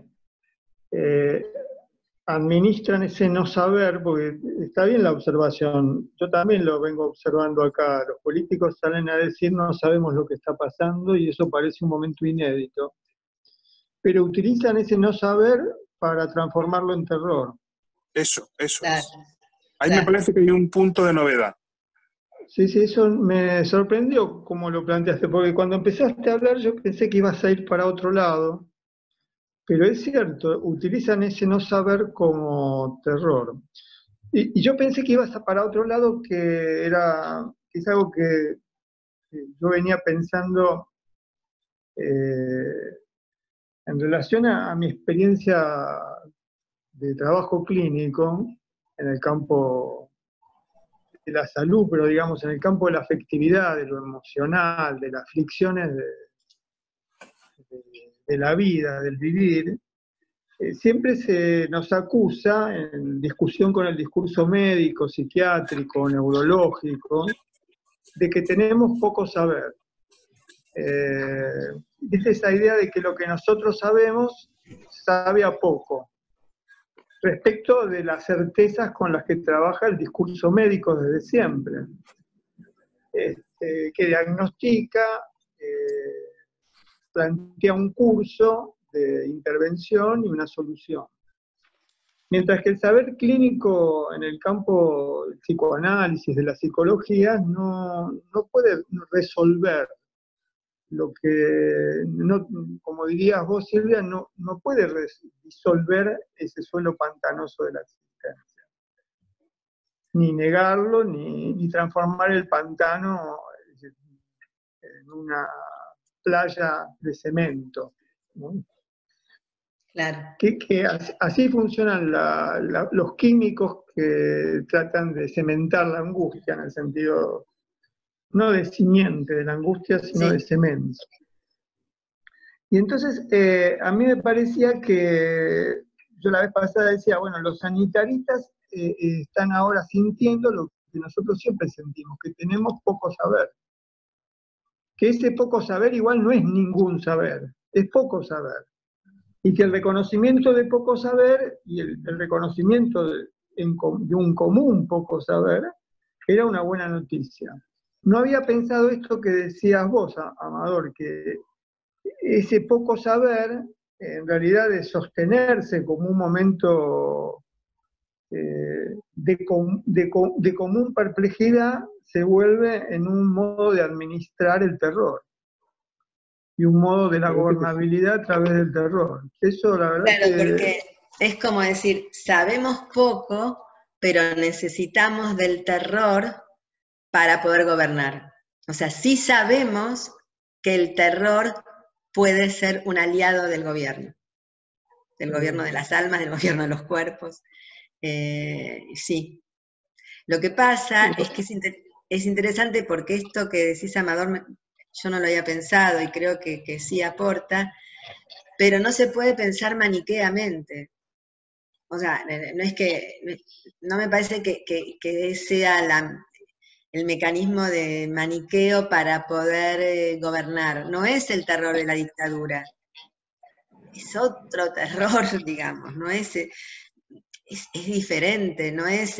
administran ese no saber, porque está bien la observación, yo también lo vengo observando acá, los políticos salen a decir no sabemos lo que está pasando y eso parece un momento inédito, pero utilizan ese no saber para transformarlo en terror. Eso claro, es. Ahí claro. Me parece que hay un punto de novedad. Sí, eso me sorprendió como lo planteaste, porque cuando empezaste a hablar yo pensé que ibas a ir para otro lado, pero es cierto, utilizan ese no saber como terror. Y yo pensé que ibas a para otro lado, que es algo que yo venía pensando en relación a mi experiencia de trabajo clínico en el campo de la salud, pero digamos en el campo de la afectividad, de lo emocional, de las fricciones de la vida, del vivir, siempre se nos acusa, en discusión con el discurso médico, psiquiátrico, neurológico, de que tenemos poco saber. ¿Viste esa idea de que lo que nosotros sabemos sabe a poco? Respecto de las certezas con las que trabaja el discurso médico desde siempre, que diagnostica, plantea un curso de intervención y una solución. Mientras que el saber clínico en el campo del psicoanálisis, de la psicología, no puede resolver lo que, como dirías vos, Silvia, no puede disolver ese suelo pantanoso de la existencia. Ni negarlo, ni transformar el pantano en una playa de cemento, ¿no? Claro. Que así funcionan los químicos que tratan de cementar la angustia, en el sentido no de simiente de la angustia, sino de cemento. Y entonces a mí me parecía que, yo la vez pasada decía, bueno, los sanitaristas están ahora sintiendo lo que nosotros siempre sentimos, que tenemos poco saber. Que ese poco saber igual no es ningún saber, es poco saber. Y que el reconocimiento de poco saber y el reconocimiento de un común poco saber era una buena noticia. No había pensado esto que decías vos, Amador, que ese poco saber, en realidad, de sostenerse como un momento de común perplejidad, se vuelve en un modo de administrar el terror y un modo de la gobernabilidad a través del terror. Eso, la verdad, claro, porque es como decir, sabemos poco, pero necesitamos del terror para poder gobernar. O sea, sí sabemos que el terror puede ser un aliado del gobierno de las almas, del gobierno de los cuerpos. Sí. Lo que pasa es que es interesante porque esto que decís, Amador, yo no lo había pensado y creo que sí aporta, pero no se puede pensar maniqueamente. O sea, no me parece que sea el mecanismo de maniqueo para poder gobernar. No es el terror de la dictadura, es otro terror, digamos, no es diferente, no es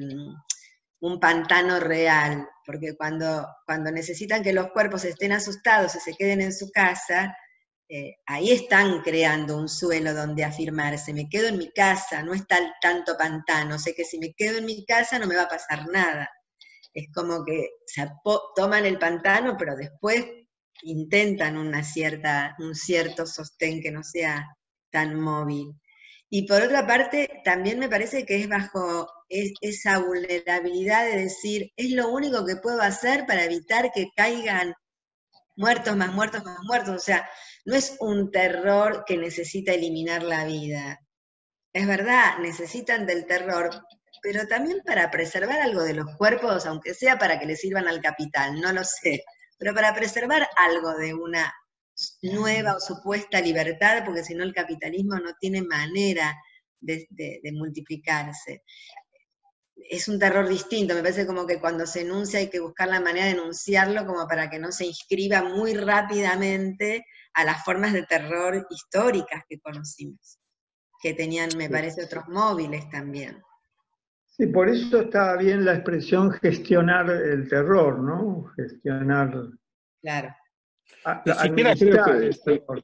un pantano real, porque cuando necesitan que los cuerpos estén asustados y se queden en su casa, ahí están creando un suelo donde afirmarse. Me quedo en mi casa, no está tanto pantano, sé que si me quedo en mi casa no me va a pasar nada. Es como que toman el pantano, pero después intentan un cierto sostén que no sea tan móvil. Y por otra parte, también me parece que es bajo esa vulnerabilidad de decir, es lo único que puedo hacer para evitar que caigan muertos más muertos más muertos. O sea, no es un terror que necesita eliminar la vida. Es verdad, necesitan del terror, pero también para preservar algo de los cuerpos, aunque sea para que le sirvan al capital, no lo sé, pero para preservar algo de una nueva o supuesta libertad, porque si no el capitalismo no tiene manera de multiplicarse. Es un terror distinto, me parece como que cuando se enuncia hay que buscar la manera de enunciarlo como para que no se inscriba muy rápidamente a las formas de terror históricas que conocimos, que tenían, me parece, otros móviles también. Sí, por eso está bien la expresión gestionar el terror, ¿no? Gestionar. Claro. Ni siquiera creo que terror.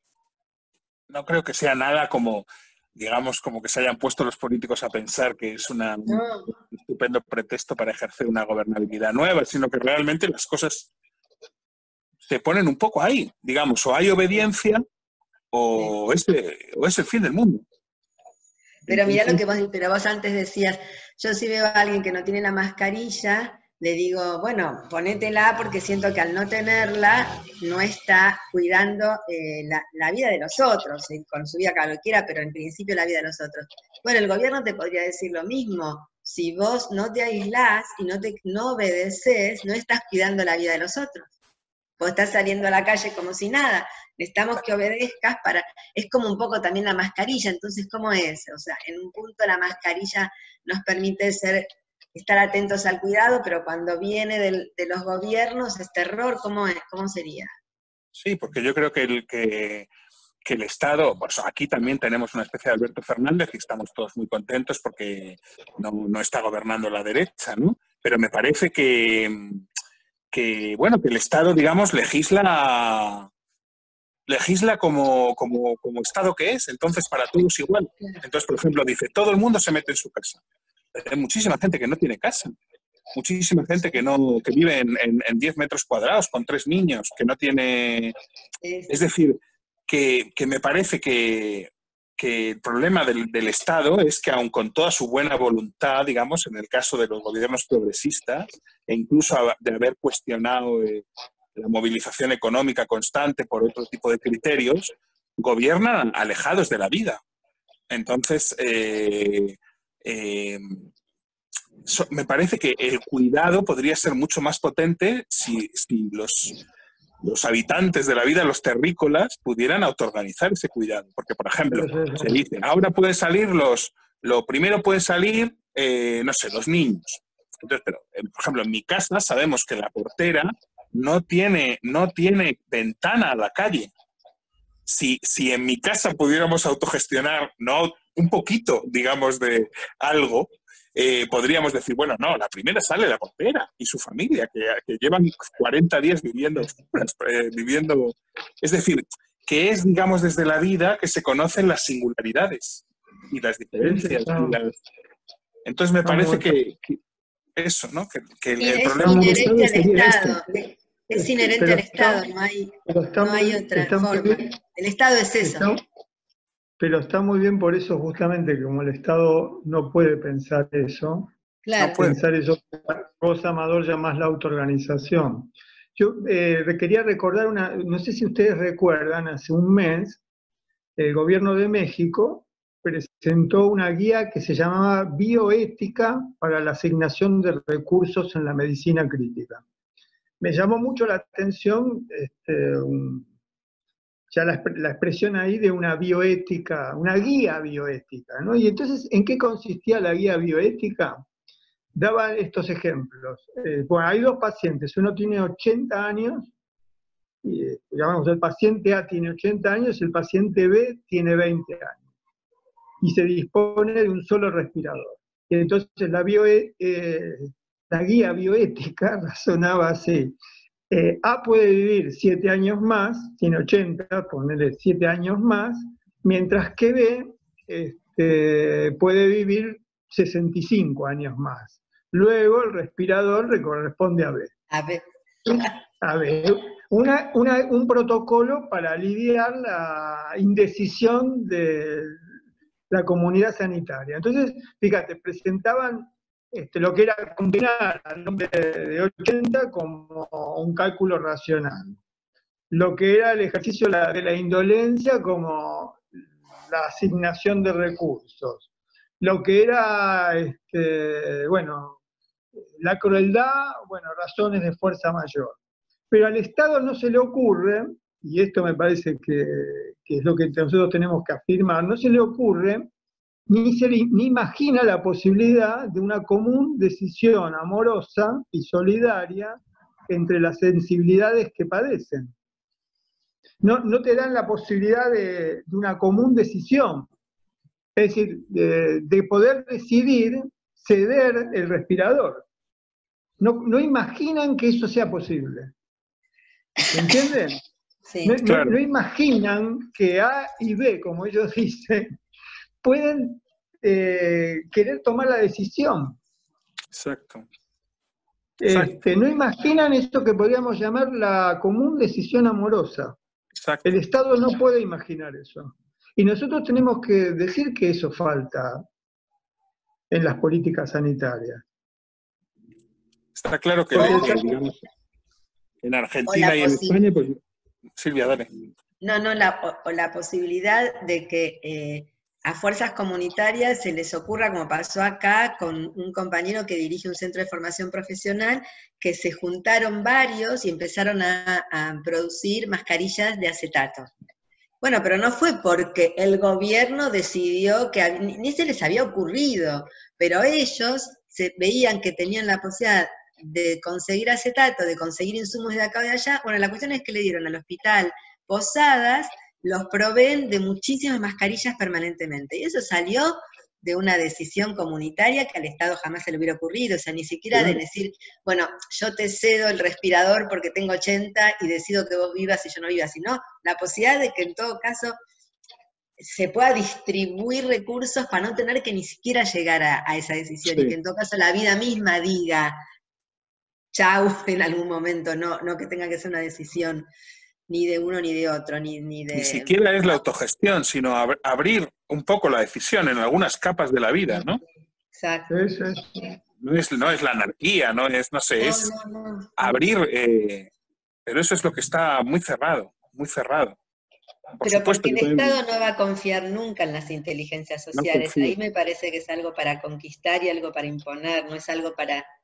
No creo que sea nada como, digamos, como que se hayan puesto los políticos a pensar que es un estupendo pretexto para ejercer una gobernabilidad nueva, sino que realmente las cosas se ponen un poco ahí, digamos, o hay obediencia o es el fin del mundo. Pero mirá lo que vos antes decías, yo si veo a alguien que no tiene la mascarilla, le digo, bueno, ponétela porque siento que al no tenerla no está cuidando la vida de los otros, con su vida cada lo quiera, pero en principio la vida de los otros. Bueno, el gobierno te podría decir lo mismo, si vos no te aislás y no obedeces, no estás cuidando la vida de los otros. Vos estás saliendo a la calle como si nada, necesitamos que obedezcas es como un poco también la mascarilla, entonces, ¿cómo es? O sea, en un punto la mascarilla nos permite estar atentos al cuidado, pero cuando viene de los gobiernos es terror, ¿cómo sería? Sí, porque yo creo que el Estado, pues aquí también tenemos una especie de Alberto Fernández y estamos todos muy contentos porque no está gobernando la derecha, ¿no? Pero me parece que el Estado, digamos, legisla como Estado que es, entonces para todos igual. Entonces, por ejemplo, dice, todo el mundo se mete en su casa. Hay muchísima gente que no tiene casa, muchísima gente que vive en 10 metros cuadrados con 3 niños, que no tiene... Es decir, que me parece que el problema del Estado es que aun con toda su buena voluntad, digamos, en el caso de los gobiernos progresistas, e incluso de haber cuestionado la movilización económica constante por otro tipo de criterios, gobiernan alejados de la vida. Entonces, me parece que el cuidado podría ser mucho más potente si los habitantes de la vida, los terrícolas, pudieran autoorganizar ese cuidado. Porque, por ejemplo, se dice, ahora pueden salir lo primero pueden salir, no sé, los niños. Entonces, pero, por ejemplo, en mi casa sabemos que la portera no tiene ventana a la calle. Si en mi casa pudiéramos autogestionar, no un poquito, digamos, de algo, podríamos decir, bueno, no, la primera sale la portera y su familia, que llevan 40 días viviendo. Es decir, que es, digamos, desde la vida que se conocen las singularidades y las diferencias. Entonces me parece que eso, ¿no? Que el problema es inherente al sería Estado. Es inherente al Estado, no hay otra forma. El Estado es eso. Pero está muy bien por eso, justamente, que como el Estado no puede pensar eso, claro. No puede pensar eso, cosa Amador llamás la autoorganización. Yo quería recordar no sé si ustedes recuerdan, hace un mes, el gobierno de México presentó una guía que se llamaba Bioética para la asignación de recursos en la medicina crítica. Me llamó mucho la atención ya la expresión ahí de una bioética, una guía bioética, ¿no? Y entonces, ¿en qué consistía la guía bioética? Daba estos ejemplos. Bueno, hay dos pacientes, uno tiene 80 años, llamamos el paciente A tiene 80 años, el paciente B tiene 20 años, y se dispone de un solo respirador. Y entonces la guía bioética razonaba así. A puede vivir 7 años más, tiene 80, ponele 7 años más, mientras que B puede vivir 65 años más. Luego el respirador le corresponde a B. A B. Un protocolo para aliviar la indecisión de la comunidad sanitaria. Entonces, fíjate, presentaban lo que era condenar al hombre de 80 como un cálculo racional. Lo que era el ejercicio de la indolencia como la asignación de recursos. Lo que era, la crueldad, razones de fuerza mayor. Pero al Estado no se le ocurre, y esto me parece que es lo que nosotros tenemos que afirmar, no se le ocurre ni imagina la posibilidad de una común decisión amorosa y solidaria entre las sensibilidades que padecen. No te dan la posibilidad de una común decisión, es decir, de poder decidir ceder el respirador. No imaginan que eso sea posible. ¿Entienden? Sí. No imaginan que A y B, como ellos dicen, pueden querer tomar la decisión. Exacto. No imaginan esto que podríamos llamar la común decisión amorosa. Exacto. El Estado no puede imaginar eso. Y nosotros tenemos que decir que eso falta en las políticas sanitarias. Está claro que, digamos, en Argentina y en España, pues... Silvia, dale. La posibilidad de que a fuerzas comunitarias se les ocurra, como pasó acá con un compañero que dirige un centro de formación profesional, que se juntaron varios y empezaron a producir mascarillas de acetato. Bueno, pero no fue porque el gobierno decidió que, ni se les había ocurrido, pero ellos veían que tenían la posibilidad de conseguir acetato, de conseguir insumos de acá o de allá. Bueno, la cuestión es que le dieron al hospital Posadas, los proveen de muchísimas mascarillas permanentemente. Y eso salió de una decisión comunitaria que al Estado jamás se le hubiera ocurrido, o sea, ni siquiera de decir, bueno, yo te cedo el respirador porque tengo 80 y decido que vos vivas y yo no viva, sino la posibilidad de que en todo caso se pueda distribuir recursos para no tener que ni siquiera llegar a esa decisión, y que en todo caso la vida misma diga chau en algún momento, no que tenga que ser una decisión ni de uno ni de otro, ni siquiera es la autogestión, sino abrir un poco la decisión en algunas capas de la vida, ¿no? Exacto. No es la anarquía, es abrir, pero eso es lo que está muy cerrado, muy cerrado. Pero porque el Estado no va a confiar nunca en las inteligencias sociales, ahí me parece que es algo para conquistar y algo para imponer, no es algo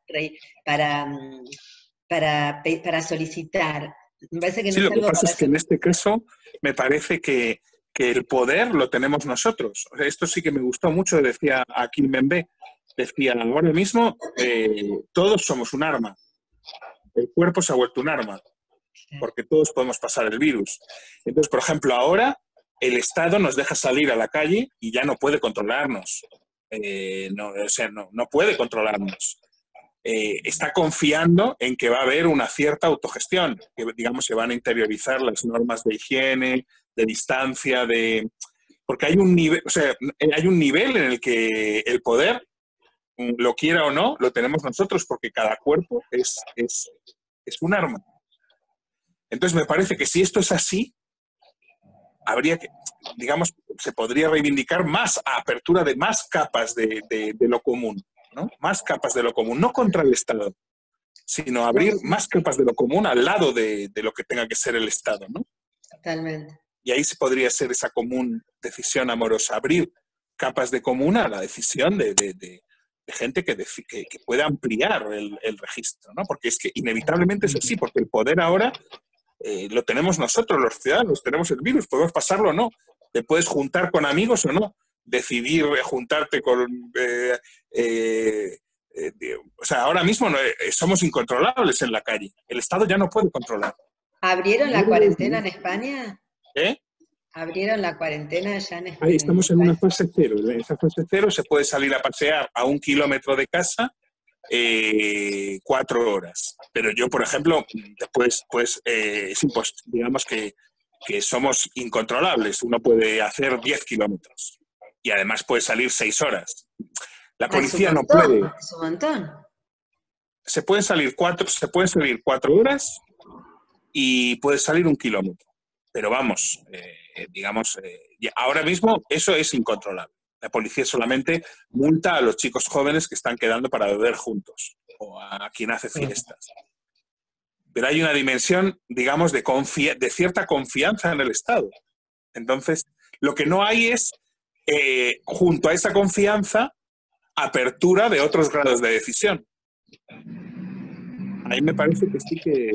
para solicitar. Me parece que no sí, lo que pasa es que en este caso me parece que el poder lo tenemos nosotros. O sea, esto sí que me gustó mucho, decía aquí Mbembe, decía, ahora mismo todos somos un arma. El cuerpo se ha vuelto un arma, porque todos podemos pasar el virus. Entonces, por ejemplo, ahora el Estado nos deja salir a la calle y ya no puede controlarnos. no, o sea, no puede controlarnos. Está confiando en que va a haber una cierta autogestión, que digamos se van a interiorizar las normas de higiene, de distancia, porque hay un nivel, o sea, hay un nivel en el que el poder, lo quiera o no, lo tenemos nosotros, porque cada cuerpo es un arma. Entonces me parece que si esto es así, habría que, digamos, se podría reivindicar más apertura de más capas de lo común, ¿no? Más capas de lo común, no contra el Estado, sino abrir más capas de lo común al lado de lo que tenga que ser el Estado, ¿no? Totalmente. Y ahí se podría ser esa común decisión amorosa, abrir capas de común a la decisión de gente que pueda ampliar el registro, ¿no? Porque es que inevitablemente es así, porque el poder ahora lo tenemos nosotros, los ciudadanos, tenemos el virus, podemos pasarlo o no, te puedes juntar con amigos o no, decidir juntarte con... o sea, ahora mismo somos incontrolables en la calle, el Estado ya no puede controlar. ¿Abrieron la cuarentena en España? ¿Eh? ¿Abrieron la cuarentena ya en España? Ahí estamos en una fase cero. En esa fase cero se puede salir a pasear a 1 kilómetro de casa 4 horas. Pero yo, por ejemplo, después es imposible, digamos que somos incontrolables. Uno puede hacer 10 kilómetros y además puede salir 6 horas. La policía no puede. Es un montón. Se pueden salir 4 horas y puede salir 1 kilómetro. Pero vamos, digamos, ahora mismo eso es incontrolable. La policía solamente multa a los chicos jóvenes que están quedando para beber juntos o a quien hace fiestas. Pero hay una dimensión, digamos, de cierta confianza en el Estado. Entonces, lo que no hay es, junto a esa confianza, apertura de otros grados de decisión. Ahí me parece que sí que...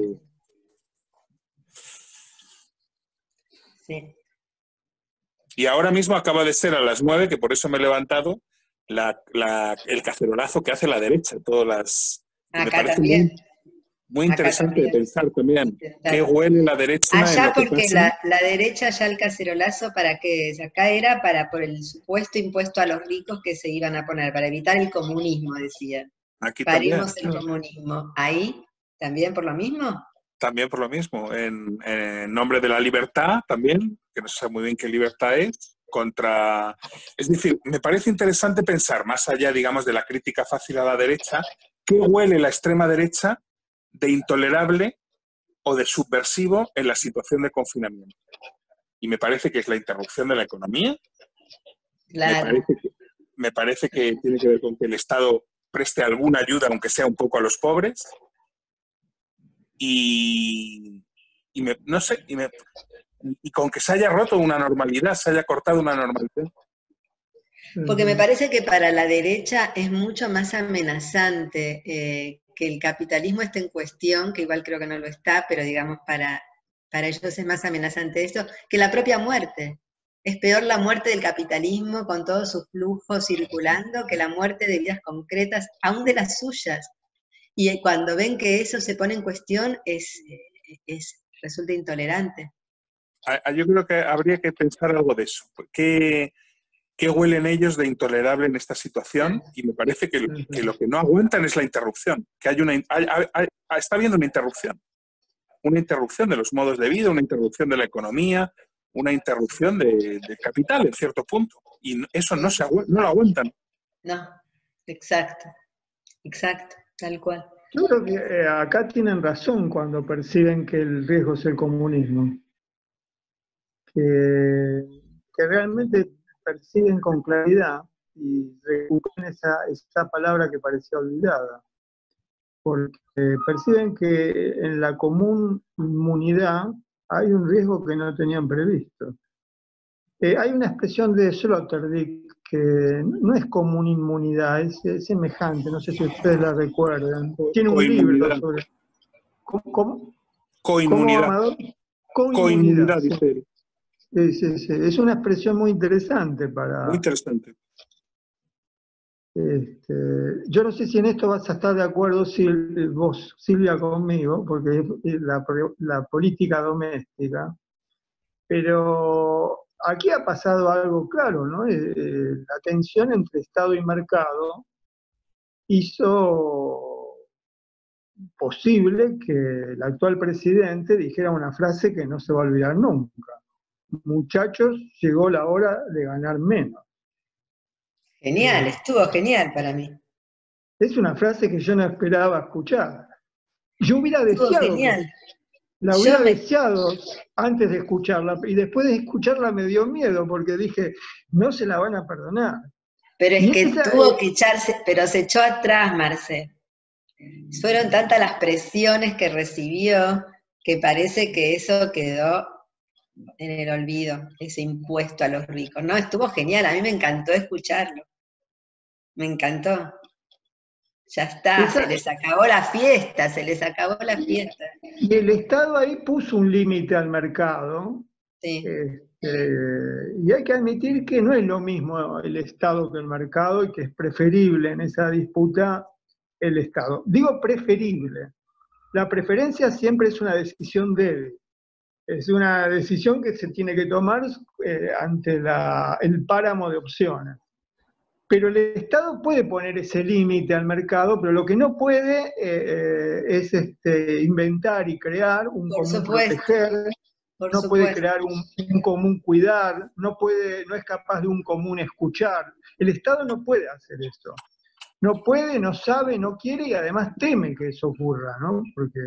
Sí. Y ahora mismo acaba de ser a las 9, que por eso me he levantado, el cacerolazo que hace la derecha. Acá también. Muy interesante de pensar también. ¿Qué huele la derecha? Allá porque la derecha ya el cacerolazo, ¿para qué es? Acá era por el supuesto impuesto a los ricos que se iban a poner, para evitar el comunismo, decían. Aquí Parimos también. el comunismo. ¿Ahí también por lo mismo? También por lo mismo. En nombre de la libertad también, que no se sabe muy bien qué libertad es, contra... Es decir, me parece interesante pensar, más allá, digamos, de la crítica fácil a la derecha, ¿qué huele la extrema derecha de intolerable o de subversivo en la situación de confinamiento? Y me parece que es la interrupción de la economía. Claro. Me parece que tiene que ver con que el Estado preste alguna ayuda, aunque sea un poco a los pobres. Y con que se haya roto una normalidad, se haya cortado una normalidad. Porque me parece que para la derecha es mucho más amenazante que el capitalismo esté en cuestión, que igual creo que no lo está, pero digamos para ellos es más amenazante eso, que la propia muerte. Es peor la muerte del capitalismo con todos sus flujos circulando que la muerte de vidas concretas, aún de las suyas. Y cuando ven que eso se pone en cuestión, resulta intolerante. Yo creo que habría que pensar algo de eso. ¿Qué huelen ellos de intolerable en esta situación? Y me parece que lo que no aguantan es la interrupción. Que está habiendo una interrupción. Una interrupción de los modos de vida, una interrupción de la economía, una interrupción del capital en cierto punto. Y eso no lo aguantan. No, exacto, tal cual. Yo creo que acá tienen razón cuando perciben que el riesgo es el comunismo. Que realmente perciben con claridad y recuperan esa palabra que parecía olvidada. Porque perciben que en la común inmunidad hay un riesgo que no tenían previsto. Hay una expresión de Sloterdijk que no es común inmunidad, es semejante, no sé si ustedes la recuerdan. Tiene un libro sobre... ¿Cómo? Coinmunidad. ¿Cómo, Amador? Coinmunidad, dice. Sí. Es una expresión muy interesante para... Muy interesante. Yo no sé si en esto vas a estar de acuerdo vos, Silvia, conmigo, porque es la política doméstica, pero aquí ha pasado algo claro, ¿no? La tensión entre Estado y mercado hizo posible que el actual presidente dijera una frase que no se va a olvidar nunca. Muchachos, llegó la hora de ganar menos. Genial, estuvo genial para mí. Es una frase que yo no esperaba escuchar. Yo hubiera Estuvo deseado, genial. la hubiera deseado antes de escucharla, y después de escucharla me dio miedo, porque dije, no se la van a perdonar. Pero es Y que esa, tuvo que echarse, pero se echó atrás, Marce. Fueron tantas las presiones que recibió que parece que eso quedó en el olvido, ese impuesto a los ricos. No, estuvo genial, a mí me encantó escucharlo. Me encantó. Ya está, se les acabó la fiesta, se les acabó la fiesta. Y el Estado ahí puso un límite al mercado. Sí. Y hay que admitir que no es lo mismo el Estado que el mercado y que es preferible en esa disputa el Estado. Digo preferible. La preferencia siempre es una decisión débil. Es una decisión que se tiene que tomar ante el páramo de opciones. Pero el Estado puede poner ese límite al mercado, pero lo que no puede es inventar y crear un común proteger, no puede crear un común cuidar, no es capaz de un común escuchar. El Estado no puede hacer eso. No puede, no sabe, no quiere y además teme que eso ocurra, ¿no? Porque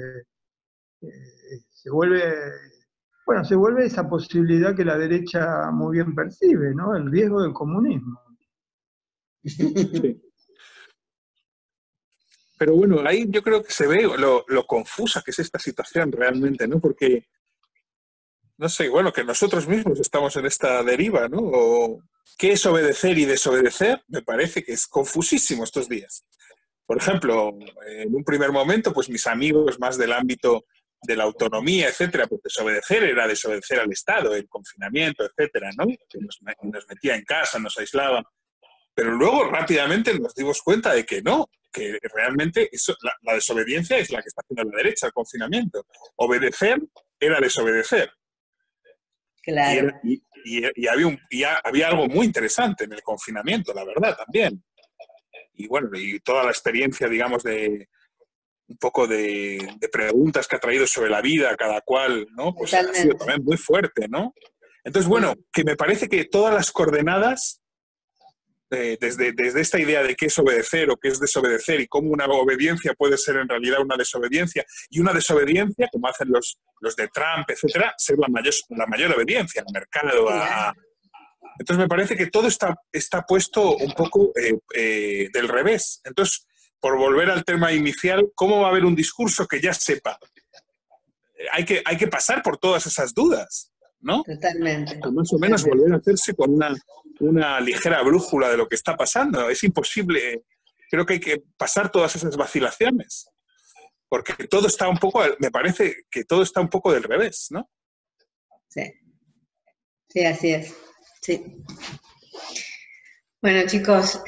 se vuelve esa posibilidad que la derecha muy bien percibe, ¿no? El riesgo del comunismo. Sí. Pero bueno, ahí yo creo que se ve lo confusa que es esta situación realmente, ¿no? Porque, no sé, bueno, que nosotros mismos estamos en esta deriva, ¿no? O qué es obedecer y desobedecer, me parece que es confusísimo estos días. Por ejemplo, en un primer momento, pues mis amigos más del ámbito de la autonomía, etcétera, pues desobedecer era desobedecer al Estado, el confinamiento, etcétera, ¿no? Que nos metía en casa, nos aislaba. Pero luego rápidamente nos dimos cuenta de que no, que realmente eso, la desobediencia es la que está haciendo la derecha, el confinamiento. Obedecer era desobedecer. Claro. Y había algo muy interesante en el confinamiento, la verdad, también. Y bueno, y toda la experiencia, digamos, de un poco de preguntas que ha traído sobre la vida cada cual, ¿no? Pues ha sido también muy fuerte, ¿no? Entonces, bueno, que me parece que todas las coordenadas desde esta idea de qué es obedecer o qué es desobedecer y cómo una obediencia puede ser en realidad una desobediencia y una desobediencia, como hacen los de Trump, etcétera, ser la mayor obediencia al mercado. Entonces me parece que todo está puesto un poco del revés. Entonces, por volver al tema inicial, ¿cómo va a haber un discurso que ya sepa? Hay que pasar por todas esas dudas, ¿no? Totalmente. A más o menos volver a hacerse con una ligera brújula de lo que está pasando. Es imposible. Creo que hay que pasar todas esas vacilaciones. Porque todo está un poco, me parece que todo está un poco del revés, ¿no? Sí. Sí, así es. Sí. Bueno, chicos,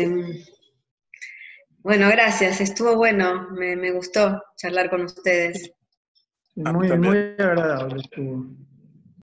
bueno, gracias. Estuvo bueno. Me gustó charlar con ustedes. Muy, muy agradable estuvo.